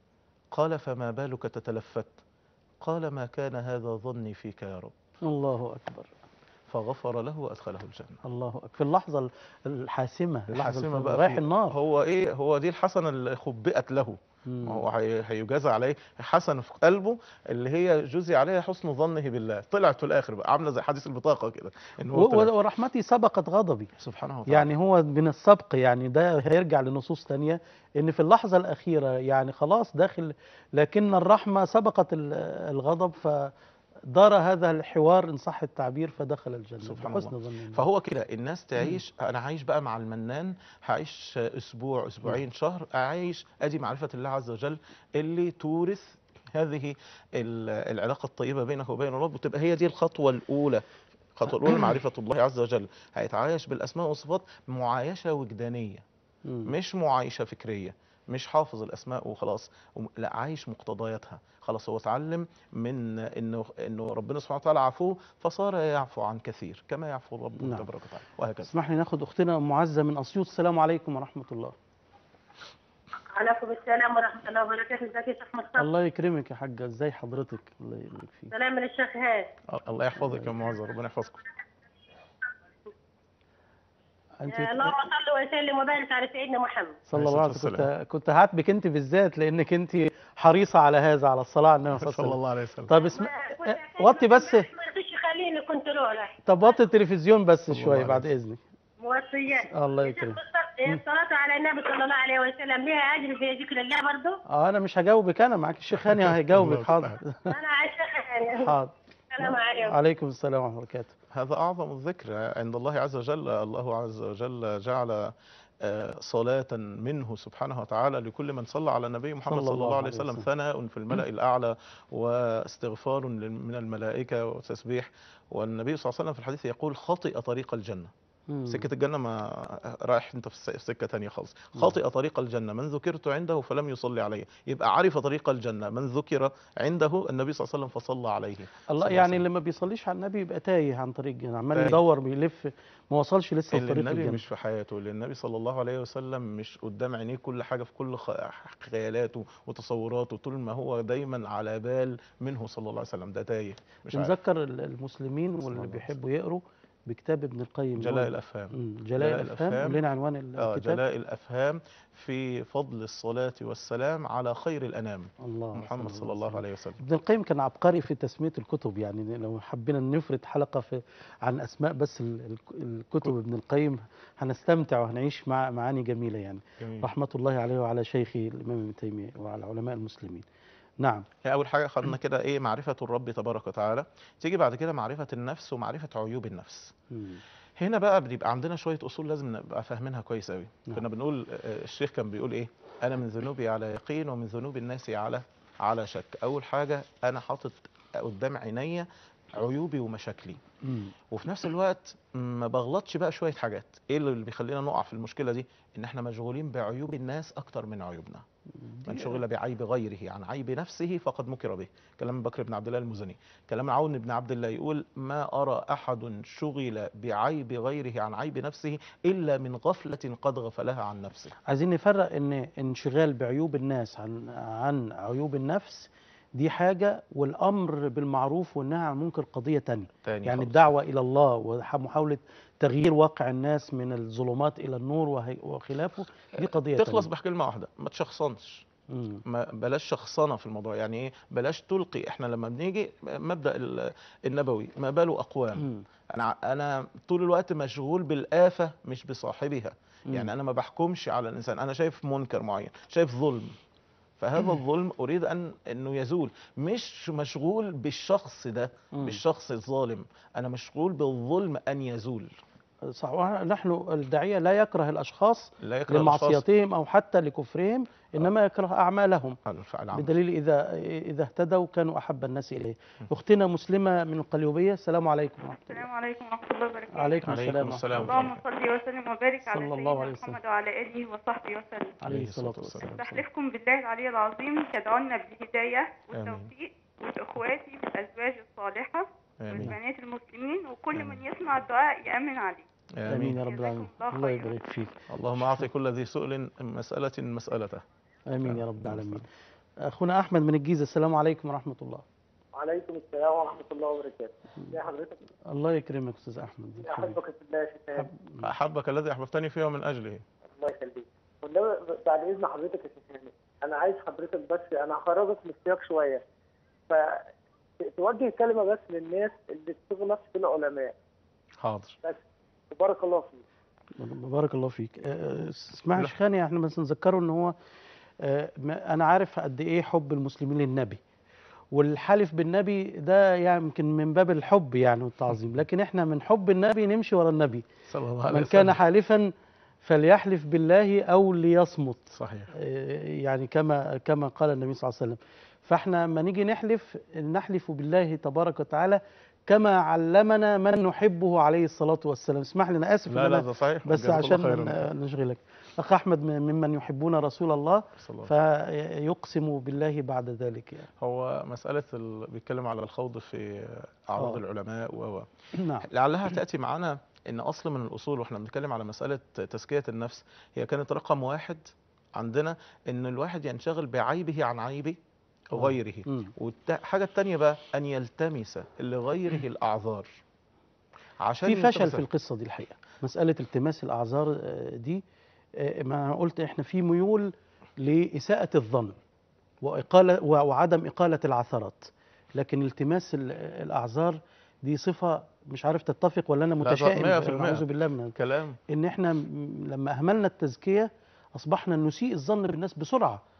قال فما بالك تتلفت؟ قال ما كان هذا ظني فيك يا رب. الله اكبر. فغفر له وأدخله الجنة. الله اكبر. في اللحظه الحاسمه، اللحظه الحاسمة بقى رايح في- النار. هو ايه؟ هو دي الحسنة اللي خبئت له، مم. ما هو هي- هيجازى عليه حسنة في قلبه اللي هي جزي عليها حسن ظنه بالله، طلعت في الاخر بقى عامله زي حديث البطاقة كده، ان هو و- طلع. و- ورحمتي سبقت غضبي. سبحانه وتعالى. يعني هو من السبق، يعني ده هيرجع لنصوص تانية ان في اللحظة الأخيرة يعني خلاص داخل، لكن الرحمة سبقت ال- الغضب، فدار هذا الحوار إن صح التعبير، فدخل الجنة سبحان بحسن الله. ظن الله. فهو كده الناس تعيش، انا عايش بقى مع المنان، هعيش اسبوع اسبوعين شهر، اعيش ادي معرفة الله عز وجل اللي تورث هذه ال- العلاقة الطيبة بينك وبين الرب، وتبقى هي دي الخطوة الأولى. الخطوة الأولى معرفة الله عز وجل، هيتعايش بالأسماء والصفات معايشة وجدانية، مم. مش معايشة فكرية، مش حافظ الأسماء وخلاص، وم- لا عايش مقتضياتها. خلاص هو اتعلم من إنه إنه ربنا سبحانه وتعالى عفو، فصار يعفو عن كثير كما يعفو الرب نعم. تبارك وتعالى، وهكذا. اسمح لي ناخد أختنا أم معزة من أسيوط، السلام عليكم ورحمة الله. عليكم السلام ورحمة الله وبركاته. ازيك يا شيخ مصطفى؟ الله يكرمك يا حاجة، ازاي حضرتك؟ الله يبارك فيك. سلام من الشيخ هاد. الله يحفظك يا معاذ، ربنا يحفظكم. أنت اللهم صل وسلم وبارك على سيدنا محمد. صلى عليه الله عليه الصلاة وسلم. كنت كنت هاتبك أنت بالذات لأنك أنت حريصة على هذا، على الصلاة على النبي صلى الله عليه صلى وسلم. الله عليه وسلم. طب اسم... كنت اه، أكلم وطي بس، ما رضيش يخليني كنترول. طب وطي التلفزيون بس صلى الله شوية عليه بعد وسلم. إذنك. موصيات. الله يا شيخ يكرمك. مصطفى، الصلاة على النبي صلى الله عليه وسلم ليها أجر في ذكر الله برضه؟ اه انا مش هجاوبك، انا معاك الشيخ هاني هيجاوبك. الله حاضر. أنا على الشيخ هاني. حاضر. السلام عليكم. عليكم السلام ورحمة الله وبركاته. هذا أعظم الذكر عند الله عز وجل. الله عز وجل جعل آه، صلاة منه سبحانه وتعالى لكل من صلى على النبي محمد صلى الله عليه وسلم، ثناء في الملأ الأعلى واستغفار لل- من الملائكة وتسبيح. والنبي صلى الله عليه وسلم في الحديث يقول خطئ طريق الجنة، مم. سكة الجنة ما رايح انت في الس- في سكة تانية خالص. خاطئ طريق الجنة من ذكرت عنده فلم يصلي عليه، يبقى عرف طريق الجنة من ذكر عنده النبي صلى الله عليه وسلم فصلى عليه. الله صلى الله يعني عليه اللي وسلم. ما بيصليش على النبي يبقى تايه عن طريق الجنة، عمال تايه. يدور بيلف، ما وصلش لسه اللي لطريق النبي الجنة. مش في حياته، اللي النبي صلى الله عليه وسلم مش قدام عينيه كل حاجة في كل خ- خيالاته وتصوراته، طول ما هو دايما على بال منه صلى الله عليه وسلم، ده تايه مش عارف. بنذكر ال- المسلمين الله واللي عليه بيحبوا يقروا بكتاب ابن القيم جلاء قول- الأفهام. مم، جلاء جلاء الأفهام. الأفهام. قول لنا عنوان اه الكتاب. جلاء الأفهام في فضل الصلاة والسلام على خير الأنام الله محمد صلى عليه الله وسلم. عليه وسلم. ابن القيم كان عبقري في تسمية الكتب، يعني لو حبينا نفرد حلقة في عن أسماء بس ال- ال- الكتب ابن القيم هنستمتع وهنعيش مع معاني جميلة يعني. جميل. رحمة الله عليه وعلى شيخه الإمام ابن تيمية وعلى علماء المسلمين. نعم. يعني أول حاجة خدنا كده إيه معرفة الرب تبارك وتعالى، تيجي بعد كده معرفة النفس ومعرفة عيوب النفس. مم. هنا بقى بيبقى عندنا شوية أصول لازم نبقى فاهمينها كويس أوي. نعم. كنا بنقول آه، الشيخ كان بيقول إيه؟ أنا من ذنوبي على يقين ومن ذنوب الناس على على شك. أول حاجة أنا حاطط قدام عينيا عيوبي ومشاكلي، مم. وفي نفس الوقت ما بغلطش بقى شوية حاجات. ايه اللي بيخلينا نقع في المشكلة دي؟ ان احنا مشغولين بعيوب الناس اكتر من عيوبنا. من شغل بعيب غيره عن عيب نفسه فقد مكر به. كلام بكر بن عبد الله المزني. كلام عون بن عبد الله يقول ما ارى احد شغل بعيب غيره عن عيب نفسه الا من غفلة قد غفلها عن نفسه. عايزين نفرق ان انشغال بعيوب الناس عن عن عيوب النفس دي حاجة، والأمر بالمعروف والنهي عن المنكر قضية تانية. تاني يعني خالص. الدعوة إلى الله ومحاولة تغيير واقع الناس من الظلمات إلى النور وهي- وخلافه دي قضية تخلص تانية. بكلمة واحدة، ما تشخصنش. مم. ما بلاش شخصنه في الموضوع. يعني ايه بلاش تلقي؟ احنا لما بنيجي مبدأ ال- النبوي ما باله اقوام. مم. انا انا طول الوقت مشغول بالآفة مش بصاحبها. مم. يعني انا ما بحكمش على الانسان، انا شايف منكر معين، شايف ظلم، فهذا الظلم اريد ان انه يزول. مش مشغول بالشخص ده، مم. بالشخص الظالم، انا مشغول بالظلم ان يزول. صح. ونحن الداعية لا يكره الأشخاص لا يكره الأشخاص لمعصيتهم أو حتى لكفرهم، إنما يكره أعمالهم. الفعل عمل. بدليل إذا إذا اهتدوا كانوا أحب الناس إليه. أختنا مسلمة من القليوبية، السلام عليكم ورحمة الله. السلام عليكم ورحمة الله وبركاته. عليكم عليكم السلام ورحمة السلام. الله. اللهم صل وسلم وبارك على صلى الله سيدنا عليه وسلم. محمد وعلى آله وصحبه وسلم. عليه الصلاة والسلام. بحلفكم بالله العلي العظيم تدعونا بالهداية آمين. والتوفيق وإخواتي بالأزواج الصالحة آمين. والبنات المسلمين وكل آمين. من يسمع الدعاء يأمن عليه. آمين يا رب جزاكم العالمين. الله الله خيرا. يبارك فيك. اللهم اعطي كل ذي سؤل مسألة مسألته. آمين يا رب العالمين. أخونا أحمد من الجيزة، السلام عليكم ورحمة الله. وعليكم السلام ورحمة الله وبركاته. يا حضرتك الله يكرمك أستاذ أحمد. يا أحبك في الله يا شيخ. حب- أحبك الذي أحببتني فيه من أجله. الله يخليك. والنبي بعد إذن حضرتك يا شيخ هاني، أنا عايز حضرتك بس أنا هخرجك من السياق شوية. فتوجه كلمة بس للناس اللي بتغلط في العلماء. حاضر. بس بارك الله فيك. بارك الله فيك. آه، اسمح لي شيخاني، احنا بس نذكره ان هو آه، ما- انا عارف قد ايه حب المسلمين للنبي، والحلف بالنبي ده يعني يمكن من باب الحب يعني والتعظيم، لكن احنا من حب النبي نمشي ورا النبي. صلى الله عليه من وسلم. كان حالفا فليحلف بالله او ليصمت. صحيح. آه، يعني كما كما قال النبي صلى الله عليه وسلم. فاحنا لما نيجي نحلف نحلف بالله تبارك وتعالى كما علمنا من نحبه عليه الصلاة والسلام. اسمح لي أنا آسف لا إن لا أنا ده صحيح. بس جزاك الله عشان خيراً. ن- نشغلك. أخ أحمد م- ممن يحبون رسول الله صلى الله عليه وسلم. فيقسم بالله بعد ذلك يعني. هو مسألة ال... بيتكلم على الخوض في أعراض آه. العلماء و نعم. لعلها تأتي معنا إن أصل من الأصول وإحنا بنتكلم على مسألة تزكية النفس، هي كانت رقم واحد عندنا إن الواحد ينشغل بعيبه عن عيب غيره. مم. والحاجة التانية بقى أن يلتمس لغيره الأعذار عشان في فشل يلتمس- في القصة دي الحقيقة، مسألة التماس الأعذار آه، دي آه، ما أنا قلت إحنا في ميول لإساءة الظن وإقالة و- وعدم إقالة العثرات، لكن التماس ال- الأعذار دي صفة مش عارف تتفق ولا أنا لا، متشائم. مية في المية. أعوذ بالله من كلام. إن إحنا م- لما أهملنا التزكية أصبحنا نسيء الظن بالناس بسرعة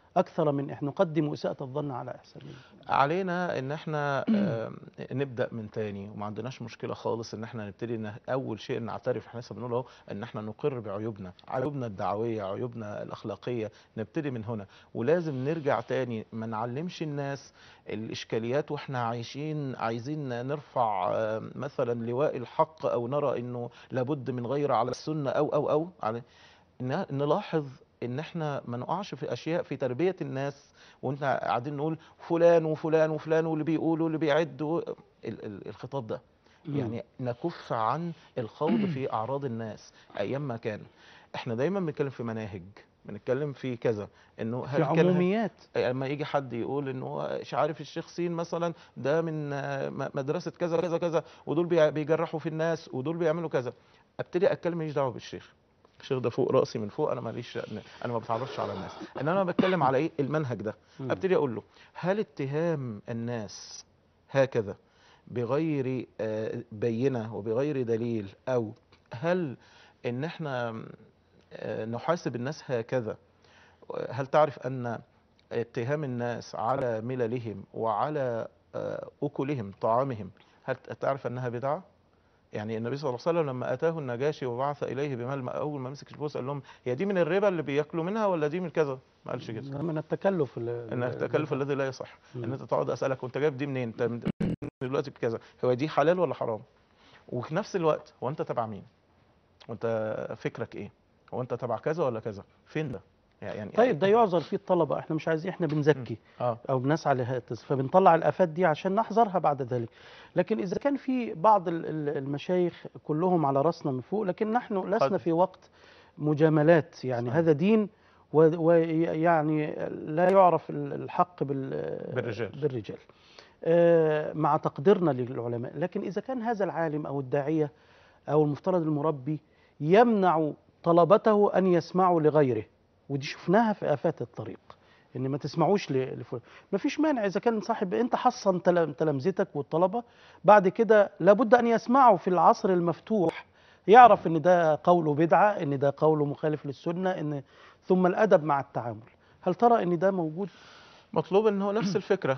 أكثر من إحنا نقدم إساءة الظن على إحسان. علينا ان احنا آه، نبدا من تاني، وما عندناش مشكله خالص ان احنا نبتدي ان اول شيء نعترف، احنا لسه بنقول اهو ان احنا نقر بعيوبنا، عيوبنا الدعويه، عيوبنا الاخلاقيه، نبتدي من هنا. ولازم نرجع تاني ما نعلمش الناس الاشكاليات واحنا عايشين عايزين نرفع آه، مثلا لواء الحق، او نرى انه لابد من غير على السنه او او او على إن نلاحظ ان احنا ما نقعش في اشياء في تربيه الناس وانت قاعدين نقول فلان وفلان وفلان واللي بيقولوا واللي بيعدوا ال- ال- الخطاب ده. يعني نكف عن الخوض في اعراض الناس ايام ما كان. احنا دايما بنتكلم في مناهج، بنتكلم في كذا، انه في هل كان عموميات. لما يجي حد يقول انه مش عارف الشيخ سين مثلا ده من آه، م- مدرسه كذا كذا كذا، ودول بيع- بيجرحوا في الناس ودول بيعملوا كذا، ابتدي اتكلم ماليش دعوه بالشيخ. الشيخ ده فوق راسي من فوق، انا ماليش، انا ما بتعرضش على الناس، انما انا بتكلم على ايه؟ المنهج ده. مم. ابتدي اقول له هل اتهام الناس هكذا بغير آه، بينه وبغير دليل، او هل ان احنا آه، نحاسب الناس هكذا، هل تعرف ان اتهام الناس على مللهم وعلى آه، اكلهم طعامهم، هل تعرف انها بدعه؟ يعني النبي صلى الله عليه وسلم لما اتاه النجاشي وبعث اليه بمال، اول ما مسك الفلوس قال لهم هي دي من الربا اللي بياكلوا منها ولا دي من كذا؟ ما قالش كده. من التكلف ال- ان التكلف الذي لا يصح، ان مم. انت تقعد اسالك وانت جايب دي منين؟ انت من- دلوقتي بكذا، هو دي حلال ولا حرام؟ وفي نفس الوقت هو انت تبع مين؟ وانت فكرك ايه؟ هو انت تبع كذا ولا كذا؟ فين ده؟ يعني طيب ده يعذر فيه الطلبة، احنا مش عايزين، احنا بنزكي اه او بنسعى لهذا، فبنطلع الافات دي عشان نحذرها بعد ذلك. لكن اذا كان في بعض ال- ال- المشايخ كلهم على راسنا من فوق، لكن نحن لسنا قد. في وقت مجاملات، يعني صحيح. هذا دين، ويعني لا يعرف ال- الحق بال- بالرجال. بالرجال آه، مع تقديرنا للعلماء. لكن اذا كان هذا العالم او الداعية او المفترض المربي يمنع طلبته ان يسمعوا لغيره، ودي شفناها في آفات الطريق، ان ما تسمعوش ل- لفلان، ما فيش مانع اذا كان صاحب انت حصن تل- تلامذتك والطلبه، بعد كده لابد ان يسمعوا في العصر المفتوح، يعرف ان ده قوله بدعه، ان ده قوله مخالف للسنه، ان ثم الادب مع التعامل. هل ترى ان ده موجود؟ مطلوب ان هو نفس الفكره،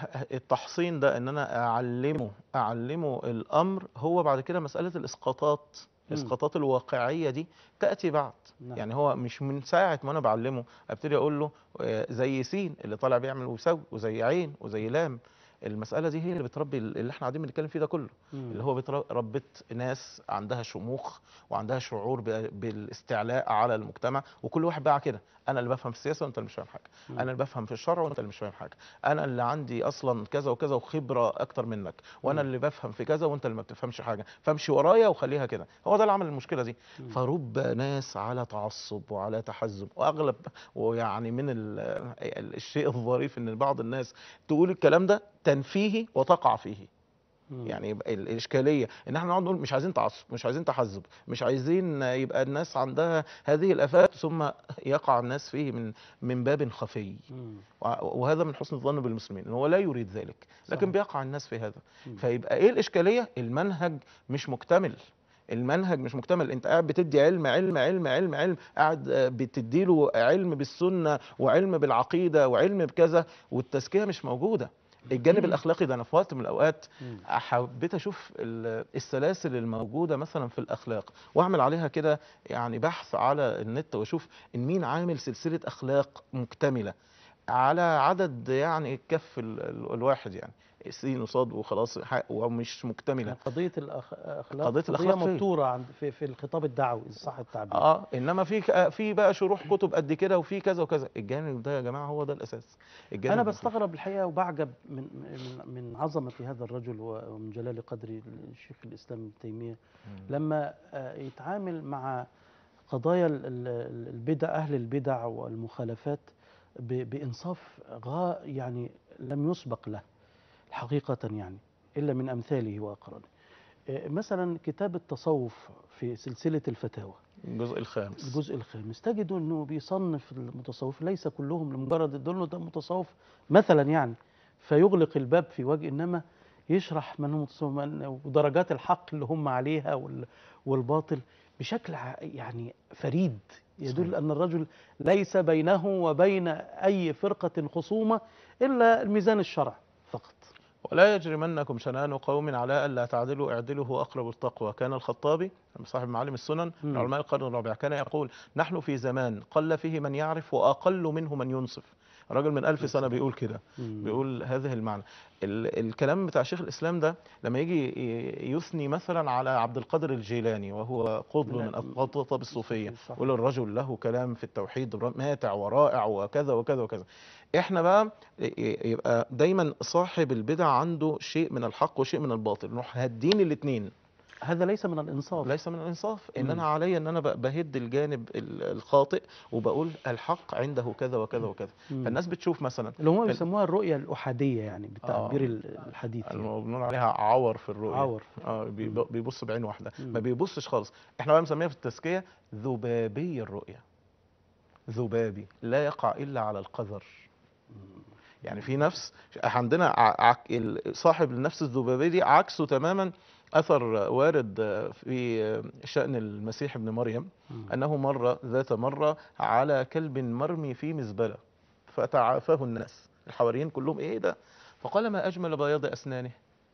التحصين ده ان انا اعلمه اعلمه الامر، هو بعد كده مساله الاسقاطات، مم. الاسقاطات الواقعيه دي تاتي بعد. نعم. يعني هو مش من ساعه ما انا بعلمه ابتدي اقول له آه، زي سين اللي طالع بيعمل ويسوي، وزي عين وزي لام. المساله دي هي اللي بتربي اللي احنا قاعدين بنتكلم فيه ده كله، مم. اللي هو بتر- ربت ناس عندها شموخ وعندها شعور ب- بالاستعلاء على المجتمع، وكل واحد بقى كده، انا اللي بفهم في السياسه وانت اللي مش فاهم حاجه، مم. انا اللي بفهم في الشرع وانت اللي مش فاهم حاجه، انا اللي عندي اصلا كذا وكذا وخبره اكتر منك، وانا مم. اللي بفهم في كذا وانت اللي ما بتفهمش حاجه، فامشي ورايا وخليها كده. هو ده اللي عمل المشكله دي. مم. فرب ناس على تعصب وعلى تحزب، واغلب ويعني من ال- ال- الشيء الظريف ان بعض الناس تقول الكلام ده تنفيهي وتقع فيه. مم. يعني يبقى ال- الاشكاليه ان احنا نقعد نقول مش عايزين تعصب، مش عايزين تحزب، مش عايزين يبقى الناس عندها هذه الافات، ثم يقع الناس فيه من من باب خفي. مم. وع- وهذا من حسن الظن بالمسلمين ان هو لا يريد ذلك، لكن صحيح. بيقع الناس في هذا. مم. فيبقى ايه الاشكاليه؟ المنهج مش مكتمل، المنهج مش مكتمل. انت قاعد بتدي علم علم علم علم علم، قاعد آه، بتديله علم بالسنه وعلم بالعقيده وعلم بكذا، والتزكيه مش موجوده. الجانب الاخلاقي ده انا في وقت من الاوقات مم. حبيت اشوف ال- السلاسل الموجوده مثلا في الاخلاق، واعمل عليها كده يعني بحث على النت، واشوف ان مين عامل سلسله اخلاق مكتمله على عدد يعني كف ال- ال- الواحد، يعني سين وصاد وخلاص، ح- ومش مكتمله. قضية الأخلاق قضية قضية الأخلاق فين؟ مبتورة عند في, في الخطاب الدعوي إن صح التعبير. اه انما في ك- في بقى شروح كتب قد كده وفي كذا وكذا. الجانب ده يا جماعه هو ده الاساس. الجانب أنا ده. بستغرب الحقيقة وبعجب من من من عظمة هذا الرجل ومن جلال قدر الشيخ الإسلام ابن تيمية، مم. لما آه، يتعامل مع قضايا ال- ال- البدع، أهل البدع والمخالفات ب- بإنصاف غا يعني لم يسبق له حقيقة، يعني إلا من أمثاله وأقرانه. آه، مثلا كتاب التصوف في سلسلة الفتاوى الجزء الخامس. الجزء الخامس، تجد انه بيصنف المتصوف ليس كلهم لمجرد دول ده متصوف مثلا يعني فيغلق الباب في وجه، انما يشرح من هو متصوف من- ودرجات الحق اللي هم عليها وال- والباطل بشكل ع- يعني فريد، يدل صحيح. أن الرجل ليس بينه وبين أي فرقة خصومة إلا الميزان الشرع فقط. ولا يجرمنكم شنآن قوم على ألا تعدلوا اعدلوا هو أقرب التقوى. كان الخطابي صاحب معالم السنن من مم. علماء القرن الرابع كان يقول: نحن في زمان قل فيه من يعرف وأقل منه من ينصف. راجل من ألف سنة بيقول كده، مم. بيقول هذه المعنى. ال الكلام بتاع شيخ الإسلام ده لما يجي ي- يثني مثلا على عبد القادر الجيلاني وهو قطب من- من أقطاب الصوفية، صح. يقول الرجل له كلام في التوحيد ماتع ورائع وكذا وكذا وكذا. احنا بقى ي- يبقى دايما صاحب البدع عنده شيء من الحق وشيء من الباطل، نروح هادين الاثنين. هذا ليس من الإنصاف. ليس من الانصاف ان مم. انا علي ان انا ب- بهد الجانب ال- الخاطئ وبقول الحق عنده كذا وكذا وكذا. مم. فالناس بتشوف مثلا اللي هم ال- بيسموها الرؤية الأحادية يعني بالتعبير آه. ال- الحديث يعني. الم- بنقول عليها عور في الرؤيه. عور. اه بيب- مم. بيبص بعين واحده، مم. ما بيبصش خالص. احنا بقى بنسميها في التزكيه ذبابي الرؤيه. ذبابي لا يقع الا على القذر. يعني في نفس عندنا ع- ع- ال- صاحب النفس الذبابيه دي عكسه تماما. اثر وارد في شأن المسيح ابن مريم مم. انه مر ذات مره على كلب مرمي في مزبله فتعافاه الناس، الحواريين كلهم ايه ده؟ فقال: ما اجمل بياض اسنانه.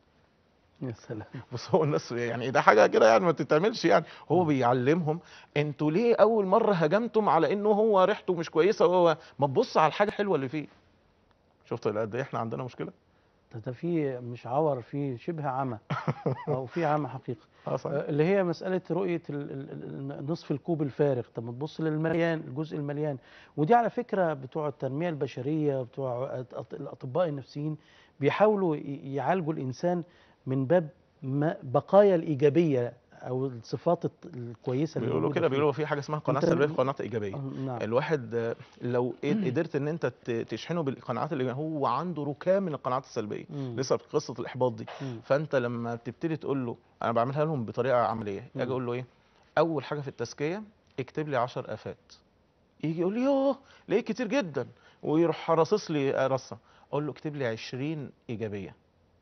يا سلام. بس هو الناس يعني ده حاجه كده يعني ما تتعملش يعني. هو بيعلمهم انتوا ليه اول مره هجمتم على انه هو ريحته مش كويسه وهو ما تبص على الحاجه الحلوه اللي فيه. شفت قد ايه احنا عندنا مشكله؟ ده ده في مش عور، في شبه عمى أو في عمى حقيقة. اه صحيح. آه، اللي هي مسألة رؤية ال- ال- ال- نصف الكوب الفارغ. طب ما تبص للمليان، الجزء المليان. ودي على فكرة بتوع التنمية البشرية، بتوع أط- الأطباء النفسيين بيحاولوا ي- يعالجوا الإنسان من باب ما بقايا الإيجابية أو الصفات الط- الكويسة اللي بيقولوا موجودة كده، فيه. بيقولوا في حاجه اسمها قناعه أنت- سلبيه وقناعه ايجابيه. آه، نعم. الواحد آه، لو إيه- قدرت ان انت ت- تشحنه بالقناعات اللي هو عنده ركام من القناعات السلبيه، مم. لسه في قصه الاحباط دي. مم. فانت لما بتبتدي تقول له، انا بعملها لهم بطريقه عمليه، مم. اجي اقول له ايه؟ اول حاجه في التزكيه اكتب لي عشر افات. يجي يقول لي: يوه ليه كتير جدا؟ ويروح راصص لي رصه. اقول له: اكتب لي عشرين ايجابيه.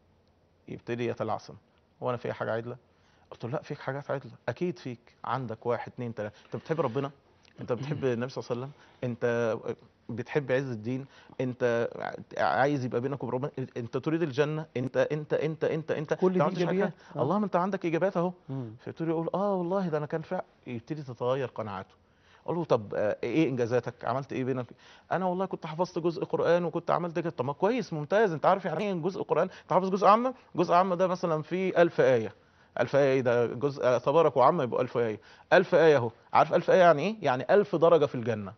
يبتدي يتلعثم. هو انا في حاجه عدله؟ قلت له: لا فيك حاجات عدله، اكيد فيك. عندك واحد اتنين تلاته. انت بتحب ربنا؟ انت بتحب النبي صلى الله عليه وسلم؟ انت بتحب عز الدين؟ انت عايز يبقى بينك وبين ربنا؟ انت تريد الجنه؟ انت انت انت انت انت كل انت دي ما عملتش حاجة. إيجابيات. آه. اللهم انت عندك اجابات اهو. مم. فيبتدي يقول: اه والله ده انا كان فعلا. يبتدي تتغير قناعاته. اقول له: طب آه، ايه انجازاتك؟ عملت ايه بينك؟ انا والله كنت حفظت جزء قران وكنت عملت كده. طب ما كويس ممتاز. انت عارف يعني ايه جزء قران؟ انت حافظ جزء عامه؟ جزء عامه ده مثلا فيه ألف ايه. ألف آية إيه ده؟ جزء آه، تبارك وعامة يبقوا ألف آية. ألف آية أهو. عارف ألف آية يعني إيه؟ يعني ألف درجة في الجنة.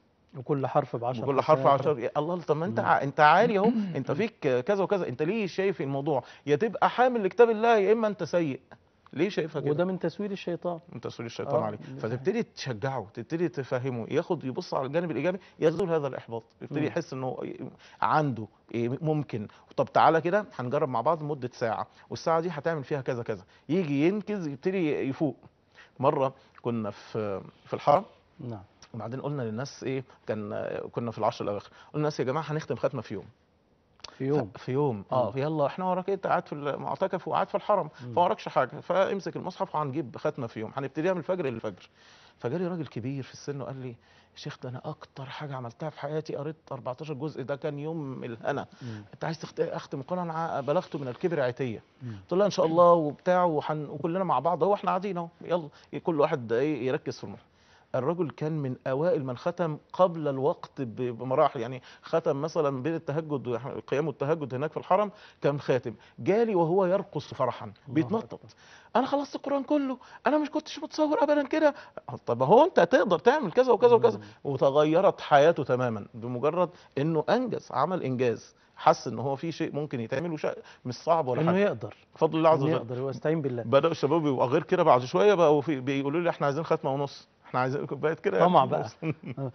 وكل حرف بعشر وكل حرف حسنات. عشر. الله، طب ما أنت مم. ع- أنت عالي أهو، أنت فيك كذا وكذا. أنت ليه شايف الموضوع يا تبقى حامل لكتاب الله يا إما أنت سيء؟ ليه شايفها كده؟ وده من تسويل الشيطان. من تسويل الشيطان آه. عليه. فتبتدي تشجعه، تبتدي تفهمه، ياخد يبص على الجانب الايجابي، يزول هذا الاحباط، يبتدي مم. يحس انه عنده ممكن. طب تعالى كده هنجرب مع بعض مده ساعه، والساعه دي هتعمل فيها كذا كذا. يجي ينكز، يبتدي يفوق. مره كنا في في الحرم، نعم. وبعدين قلنا للناس ايه، كان كنا في العشر الاواخر، قلنا للناس: يا جماعه هنختم ختمه في يوم. في يوم. في يوم اه مم. يلا احنا وراك إيه؟ انت قاعد في المعتكف وقاعد في الحرم، مم. فما وراكش حاجه، فامسك المصحف وهنجيب ختمه في يوم، هنبتديها من الفجر للفجر. فجالي راجل كبير في السن وقال لي: يا شيخ ده انا اكتر حاجه عملتها في حياتي قريت أربعتاشر جزء، ده كان يوم الهنا. مم. انت عايز تخت- اختم القران؟ انا بلغت من الكبر عتيه. مم. قلت له: ان شاء الله وبتاع وحن وكلنا مع بعض اهو، احنا قاعدين اهو، يلا كل واحد ايه يركز في المصحف. الرجل كان من اوائل من ختم قبل الوقت ب- بمراحل، يعني ختم مثلا بين التهجد وقيام التهجد هناك في الحرم، كان خاتم. جالي وهو يرقص فرحا بيتنطط: انا خلصت القران كله، انا مش كنتش متصور ابدا كده. طب هو انت تقدر تعمل كذا وكذا وكذا. وتغيرت حياته تماما بمجرد انه انجز، عمل انجاز، حس ان هو في شيء ممكن يتعمل وشيء مش صعب ولا انه حاجه، يقدر، بفضل الله عز انه وجل. يقدر ويستعين بالله. بدأوا الشباب يبقوا غير كده بعد شويه، بقوا في بيقولوا لي: احنا عايزين ختمه ونص، احنا عايزين كوبايه كده. طمع بقى. آه.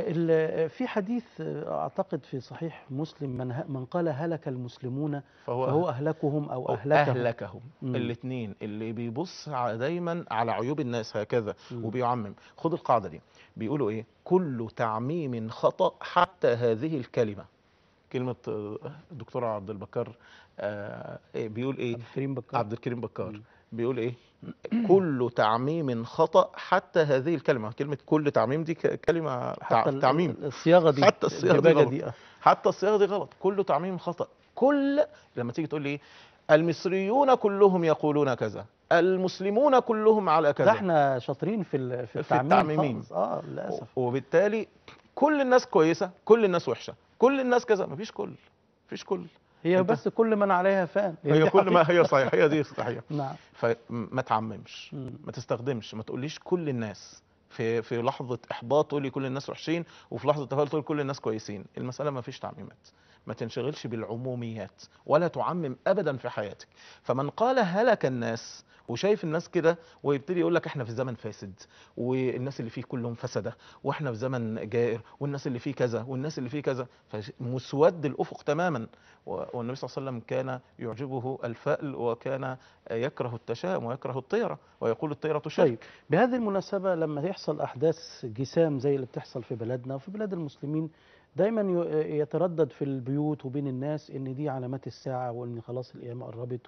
ال- في حديث آه، اعتقد في صحيح مسلم: من ه- من قال هلك المسلمون فهو, فهو اهلكهم او أو اهلكهم. اهلكهم. مم. الاثنين اللي بيبص على دايما على عيوب الناس هكذا مم. وبيعمم. خد القاعده دي، بيقولوا ايه: كل تعميم خطأ حتى هذه الكلمه. كلمه آه، الدكتور عبد البكار آه، إيه بيقول ايه؟ عبد الكريم بكار. عبد الكريم بكار مم. بيقول ايه؟ كل تعميم خطأ، حتى هذه الكلمة، كلمة كل تعميم دي ك- كلمة تع- حتى ال- تعميم، الصياغه دي، حتى الصياغة دي الدباجة غلط. دي آه. حتى الصياغة دي غلط، كله تعميم خطأ. كل لما تيجي تقول لي إيه؟ المصريون كلهم يقولون كذا، المسلمون كلهم على ده كذا، احنا شاطرين في ال- في في التعميم التعميمين. خالص. اه للاسف. و- وبالتالي كل الناس كويسة، كل الناس وحشة، كل الناس كذا، مفيش كل، مفيش كل. هي انت- بس كل من عليها فان. هي كل ما هي صحيح، هي دي صحيح. نعم. فما تعممش، مم. ما تستخدمش، ما تقوليش كل الناس في في لحظة إحباط تقولي كل الناس وحشين، وفي لحظة تفاؤل تقول كل الناس كويسين. المسألة ما فيش تعميمات، ما تنشغلش بالعموميات ولا تعمم أبدا في حياتك. فمن قال هلك الناس وشايف الناس كده ويبتدي يقول لك احنا في زمن فاسد والناس اللي فيه كلهم فسده، واحنا في زمن جائر والناس اللي فيه كذا والناس اللي فيه كذا، فمسود الافق تماما. و- والنبي صلى الله عليه وسلم كان يعجبه الفأل، وكان يكره التشاؤم ويكره الطيره، ويقول الطيره شرك. طيب، بهذه المناسبة لما يحصل أحداث جسام زي اللي بتحصل في بلدنا وفي بلاد المسلمين، دايما ي- يتردد في البيوت وبين الناس إن دي علامات الساعة وإن خلاص القيامة قربت،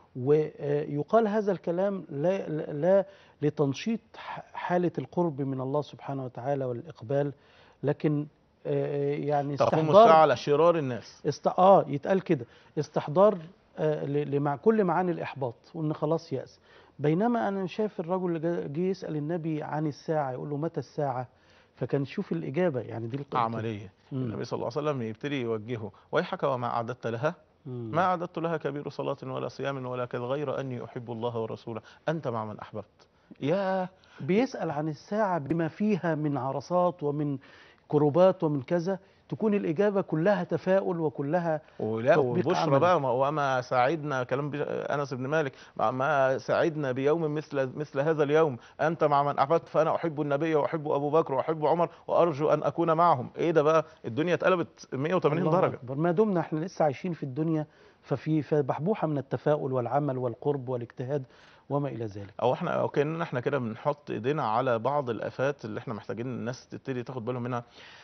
ويقال هذا الكلام لا, لا لتنشيط ح- حالة القرب من الله سبحانه وتعالى والإقبال، لكن آه، يعني تقوم الساعه استحضار على شرار الناس. است... اه يتقال كده استحضار آه ل- لمع كل معاني الإحباط وإن خلاص يأس. بينما أنا شايف الرجل اللي جا- جه يسأل النبي عن الساعة، يقول له متى الساعة، فكان شوف الإجابة يعني دي الق- عمليه. مم. النبي صلى الله عليه وسلم يبتدي يوجهه: ويحك وما اعددت لها، مم. ما أعددت لها كبير صلاة ولا صيام ولا كذا، غير أني أحب الله ورسوله، أنت مع من أحببت. يا بيسأل عن الساعة بما فيها من عرصات ومن كروبات ومن كذا، تكون الإجابة كلها تفاؤل وكلها ولا تطبيق والبشرى عملي. بقى، ما- وما سعدنا، كلام بي- أنس بن مالك: ما- ما سعدنا بيوم مثل مثل هذا اليوم، أنت مع من أحببت، فأنا أحب النبي وأحب أبو بكر وأحب عمر وأرجو أن أكون معهم. إيه ده بقى؟ الدنيا اتقلبت مية وتمانين الله درجة. أكبر. ما دمنا احنا لسه عايشين في الدنيا ففي فبحبوحة من التفاؤل والعمل والقرب والاجتهاد وما إلى ذلك. او احنا او كاننا احنا كده بنحط ايدينا على بعض الافات اللي احنا محتاجين الناس تبتدي تاخد بالهم منها.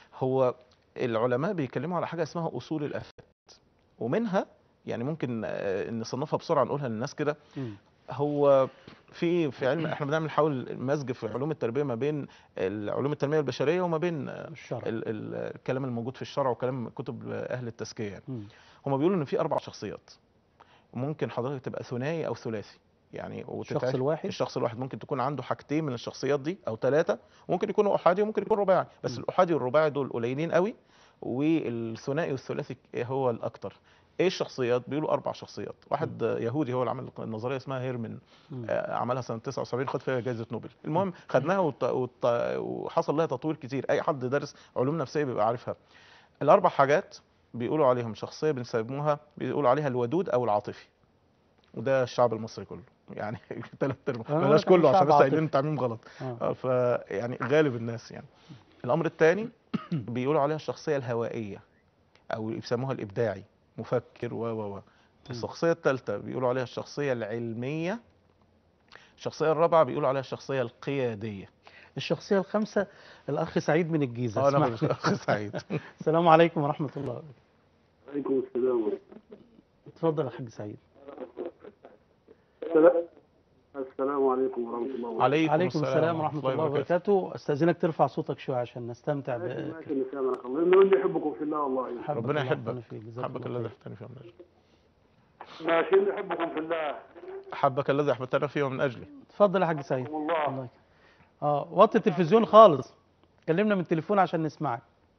هو العلماء بيتكلموا على حاجه اسمها اصول الافات، ومنها يعني ممكن آه، نصنفها بسرعه نقولها للناس كده. مم. هو في في علم احنا بنعمل نحاول مزج في علوم التربيه ما بين علوم التنميه البشريه وما بين آه، الشرع. ال- ال- الكلام الموجود في الشرع وكلام كتب اهل التزكيه يعني. مم. هم بيقولوا ان في اربع شخصيات، ممكن حضرتك تبقى ثنائي او ثلاثي يعني. الشخص وتتعاش- الواحد؟ الشخص الواحد ممكن تكون عنده حاجتين من الشخصيات دي او ثلاثه، ممكن يكونوا احادي وممكن يكون رباعي، بس م. الاحادي والرباعي دول قليلين قوي، والثنائي والثلاثي هو الاكتر. ايه الشخصيات؟ بيقولوا اربع شخصيات. واحد يهودي هو اللي عمل النظريه اسمها هيرمن، مم. آه، عملها سنه تسعة وسبعين، خد فيها جائزه نوبل. المهم خدناها وط- وط- وحصل لها تطوير كتير، اي حد دارس علوم نفسيه بيبقى عارفها. الاربع حاجات بيقولوا عليهم شخصيه بنسموها، بيقولوا عليها الودود او العاطفي، وده الشعب المصري كله يعني ثلاث ارباع، أنا بلاش بقول كله عشان شعب بس عاطفي. قايلين تعميم غلط. آه. آه، ف يعني غالب الناس يعني. الامر الثاني بيقولوا عليها الشخصيه الهوائيه او بيسموها الابداعي، مفكر و و و الشخصيه الثالثه بيقولوا عليها الشخصيه العلميه. الشخصيه الرابعه بيقولوا عليها الشخصيه القياديه. الشخصية الخامسة الأخ سعيد من الجيزة. اه انا اسمح لي. اخ سعيد. السلام عليكم ورحمة الله وبركاته. عليكم السلام. اتفضل يا حاج سعيد. السلام عليكم ورحمة الله وبركاته. عليكم, عليكم السلام ورحمة الله وبركاته. استاذنك ترفع صوتك شوية عشان نستمتع ب ماشي نسامحك الله، انه اللي يحبكم في الله والله. حبك ربنا الله يحبك. ربنا فيك. جزاك حبك الله الذي خير. احببتني فيه من اجلي. ماشي اللي يحبكم في الله. حبك الذي احببتني فيه من اجلي. اتفضل يا حاج سعيد. الله. الله يك- اه وطي التلفزيون خالص، كلمنا من التليفون عشان نسمعك.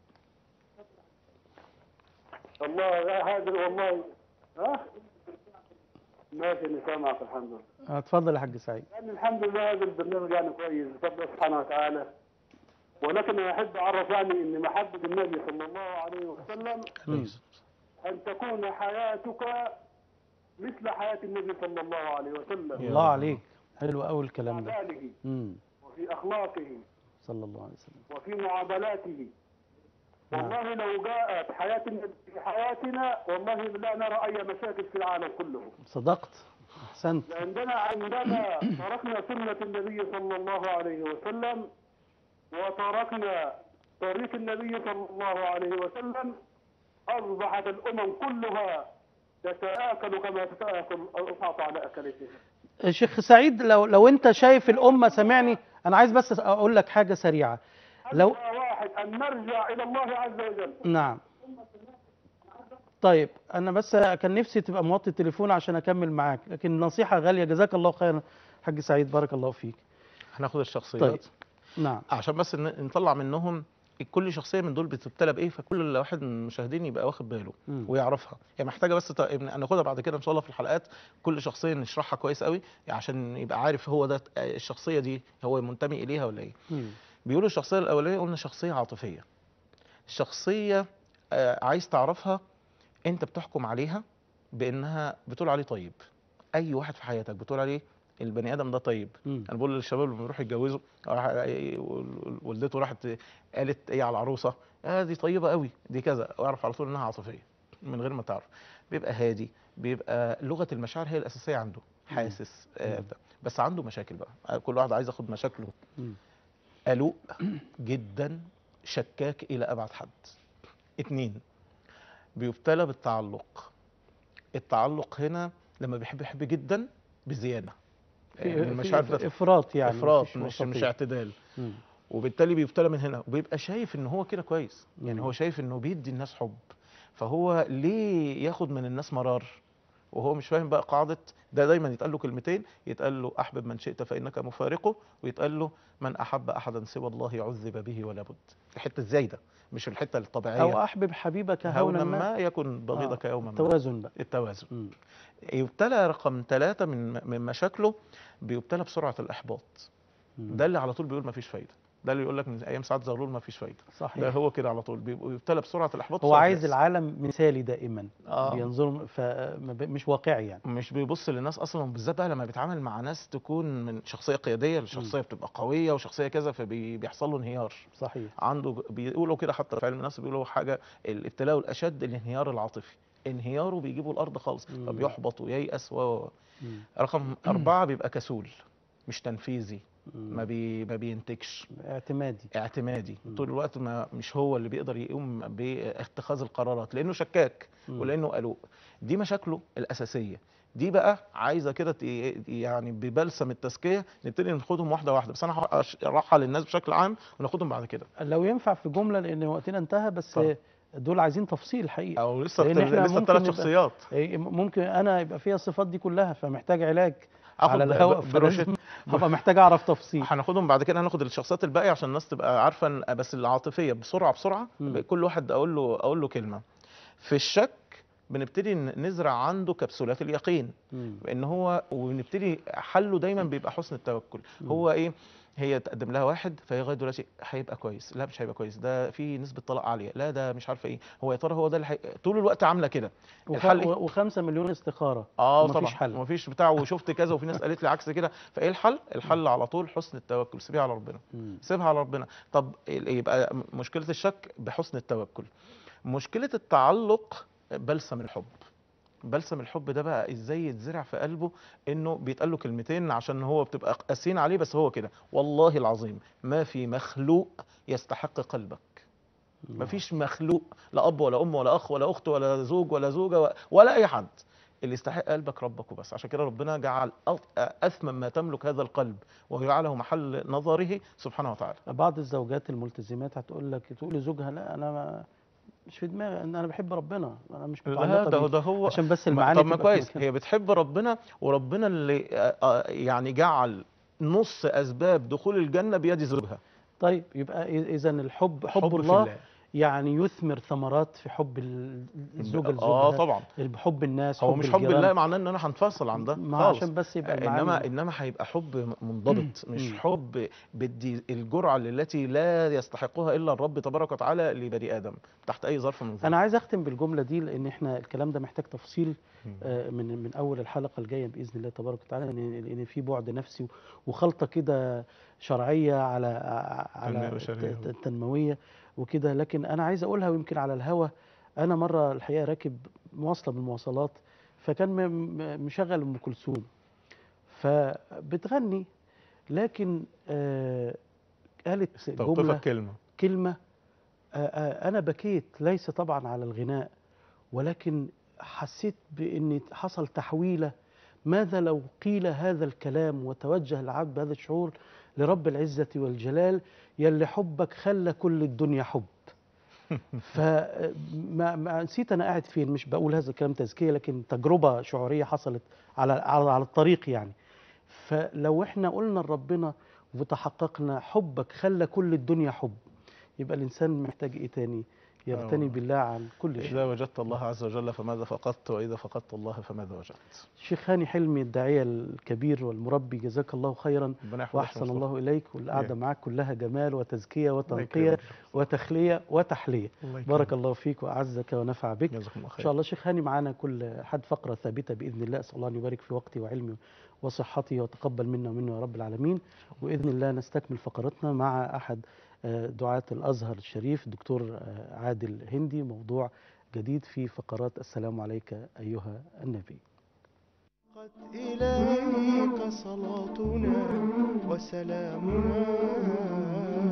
الله هذا والله. ها؟ ماشي نسامحك الحمد لله. آه، اتفضل يا حاج سعيد. يعني الحمد لله هذا البرنامج يعني كويس بفضل سبحانه وتعالى. ولكن انا احب اعرف يعني ان محبه النبي صلى الله عليه وسلم مم. ان تكون حياتك مثل حياه النبي صلى الله عليه وسلم. الله عليك، حلو قوي الكلام في ده. أعماله امم وفي اخلاقه صلى الله عليه وسلم. وفي معاملاته. نعم. والله لو جاءت حياه النبي في حياتنا والله لا نرى اي مشاكل في العالم كله. صدقت، احسنت. عندنا عندما تركنا سنة النبي صلى الله عليه وسلم وتركنا طريق النبي صلى الله عليه وسلم أصبحت الأمم كلها تتآكل كما تتآكل القطع على أكلتها. شيخ سعيد، لو لو انت شايف الامه، سامعني، انا عايز بس اقول لك حاجه سريعه. لو واحد أن نرجع إلى الله عز وجل. نعم. طيب انا بس كان نفسي تبقى موطي التليفون عشان اكمل معاك، لكن نصيحه غاليه، جزاك الله خيرا حاج سعيد، بارك الله فيك. هناخد الشخصيات. طيب نعم. عشان بس ن- نطلع منهم كل شخصيه من دول بتبتلى بايه، فكل واحد من المشاهدين يبقى واخد باله مم. ويعرفها. يعني محتاجه بس ت- ناخدها بعد كده ان شاء الله في الحلقات، كل شخصيه نشرحها كويس قوي عشان يبقى عارف هو ده الشخصيه دي هو منتمي اليها ولا ايه. مم. بيقولوا الشخصيه الاولانيه قلنا شخصيه عاطفيه. الشخصيه آه، عايز تعرفها، انت بتحكم عليها بانها بتقول عليه طيب. اي واحد في حياتك بتقول عليه البني ادم ده طيب. مم. انا بقول للشباب لما يروحوا يتجوزوا، راح- والدته راحت قالت ايه على العروسه، اه دي طيبه قوي دي كذا، واعرف على طول انها عاطفيه من غير ما تعرف. بيبقى هادي، بيبقى لغه المشاعر هي الاساسيه عنده، حاسس آه بتاع. بس عنده مشاكل بقى، كل واحد عايز ياخد مشاكله. مم. قلوق جدا، شكاك الى ابعد حد. اتنين، بيبتلى بالتعلق. التعلق هنا لما بيحب يحب جدا بزياده، يعني في المشاعر في بتاعته افراط، يعني افراط، مفيش مش وسطية. مش اعتدال. مم. وبالتالي بيبتلى من هنا، وبيبقى شايف ان هو كده كويس. يعني مم. هو شايف انه بيدي الناس حب، فهو ليه ياخد من الناس مرار وهو مش فاهم بقى قاعده. ده دايما يتقال له كلمتين، يتقال له احبب من شئت فانك مفارقه، ويتقال له من احب احدا سوى الله عذب به ولا بد. الحته الزايده مش الحته الطبيعيه. او احبب حبيبك هونا هونا ما. ما يكن بغيضك آه. يوما ما. التوازن بقى. التوازن. مم. يبتلى رقم ثلاثة من من مشاكله، بيبتلى بسرعة الإحباط. مم. ده اللي على طول بيقول ما فيش فايدة، ده اللي يقول لك من أيام سعد زغلول ما فيش فايدة. صحيح. ده هو كده على طول بيبقى- بيبتلى بسرعة الإحباط. هو وسرعة عايز اليأس. العالم مثالي دائما. آه. بينظر فمش واقعي يعني. مش بيبص للناس أصلا، بالذات بقى لما بيتعامل مع ناس تكون من شخصية قيادية لشخصية بتبقى قوية وشخصية كذا، فبيحصل له انهيار. صحيح. عنده بيقولوا كده حتى في علم النفس، بيقولوا حاجة الابتلاء الأشد الانهيار العاطفي. انهياره بيجيبه الأرض خالص، مم. فبيحبط وييأس و مم. رقم أربعة بيبقى كسول، مش تنفيذي، مم. ما بي ما بينتجش، اعتمادي. اعتمادي مم. طول الوقت، ما مش هو اللي بيقدر يقوم باتخاذ القرارات لانه شكاك مم. ولانه قلق. دي مشاكله الاساسيه. دي بقى عايزه كده ت- يعني ببلسم التزكيه نبتدي ناخدهم واحده واحده، بس انا هشرحها للناس بشكل عام وناخدهم بعد كده. لو ينفع في جمله لان وقتنا انتهى، بس طبعا. دول عايزين تفصيل حقيقي. او لسه لأن إحنا لسه ممكن الثلاث نبقى- شخصيات. إيه، ممكن انا يبقى فيها الصفات دي كلها، فمحتاج علاج آخد على الهواء، ب- بروشيت. فلازم هبقى محتاج اعرف تفصيل. هناخدهم بعد كده، هناخد الشخصيات الباقيه عشان الناس تبقى عارفه إن- بس العاطفيه بسرعه بسرعه. مم. كل واحد اقول له اقول له كلمه. في الشك بنبتدي ن- نزرع عنده كبسولات اليقين، مم. ان هو ونبتدي حله دايما بيبقى حسن التوكل. مم. هو ايه، هي تقدم لها واحد فهي لغايه دلوقتي هيبقى كويس، لا مش هيبقى كويس، ده في نسبه طلاق عاليه، لا ده مش عارفه ايه، هو يا ترى هو ده اللي حي... طول الوقت عامله كده. وخ... الحل إيه؟ وخمسة مليون استخاره. اه ومفيش طبعا حل. مفيش بتاع، وشفت كذا وفي ناس قالت لي عكس كده. فايه الحل؟ الحل على طول حسن التوكل، سيبيها على ربنا، مم. سيبها على ربنا. طب يبقى مشكله الشك بحسن التوكل. مشكله التعلق بلسم الحب. بلسم الحب ده بقى ازاي يتزرع في قلبه، انه بيتقال له كلمتين عشان هو بتبقى قاسيين عليه، بس هو كده والله العظيم ما في مخلوق يستحق قلبك. ما فيش مخلوق، لا اب ولا ام ولا اخ ولا اخت ولا زوج ولا زوجه ولا اي حد، اللي يستحق قلبك ربك وبس. عشان كده ربنا جعل أ- اثمن ما تملك هذا القلب وجعله محل نظره سبحانه وتعالى. بعض الزوجات الملتزمات هتقول لك، تقول لزوجها لا انا ما مش في دماغي ان انا بحب ربنا، انا مش لا متعلقه ده بيه. ده هو عشان بس ما- المعاني طب ما تبقى في كويس، مكان. هي بتحب ربنا وربنا اللي آه، آه، يعني جعل نص اسباب دخول الجنه بيد زوجها. طيب يبقى اذا الحب حب, حب في الله الله. يعني يثمر ثمرات في حب ال- الزوجه لزوجها. اه طبعا. حب الناس، هو حب مش حب الجيران. الله معناه ان انا هنفصل عن ده ما خالص. عشان بس يبقى انما المعاني. انما هيبقى حب منضبط، مش مم. حب بدي الجرعه التي لا يستحقها الا الرب تبارك وتعالى لبني ادم تحت اي ظرف من الظروف. انا عايز اختم بالجمله دي لان احنا الكلام ده محتاج تفصيل مم. آه، من من اول الحلقه الجايه باذن الله تبارك وتعالى، لان لان في بعد نفسي وخلطه كده شرعيه على على تنمية بشرية. ت- ت- تنمويه وكده. لكن انا عايز اقولها ويمكن على الهوا. انا مره الحقيقه راكب مواصله من المواصلات، فكان م- م- مشغل ام كلثوم فبتغني، لكن آه قالت جمله توقفك كلمه. كلمه آه آه انا بكيت، ليس طبعا على الغناء، ولكن حسيت بان حصل تحويله ماذا لو قيل هذا الكلام وتوجه العبد بهذا الشعور لرب العزة والجلال، يلي حبك خلى كل الدنيا حب. فما ما نسيت أنا قاعد فين، مش بقول هذا الكلام تزكية، لكن تجربة شعورية حصلت على على على الطريق يعني. فلو احنا قلنا لربنا وتحققنا حبك خلى كل الدنيا حب، يبقى الإنسان محتاج إيه تاني؟ يغتني بالله عن كل شيء. إذا وجدت الله عز وجل فماذا فقدت، وإذا فقدت الله فماذا وجدت. الشيخ هاني حلمي الداعية الكبير والمربي، جزاك الله خيرا وأحسن الله إليك، والقعدة معك كلها جمال وتزكية وتنقية وتخلية وتحلية. بارك الله فيك وأعزك ونفع بك إن شاء الله. شيخ هاني معنا كل حد فقرة ثابتة بإذن الله، أسأل الله أن يبارك في وقتي وعلمي وصحتي وتقبل منا ومنه يا رب العالمين. وإذن الله نستكمل فقرتنا مع أحد دعاة الأزهر الشريف دكتور عادل هندي، موضوع جديد في فقرات السلام عليك أيها النبي. قد إليك صلاتنا وسلامنا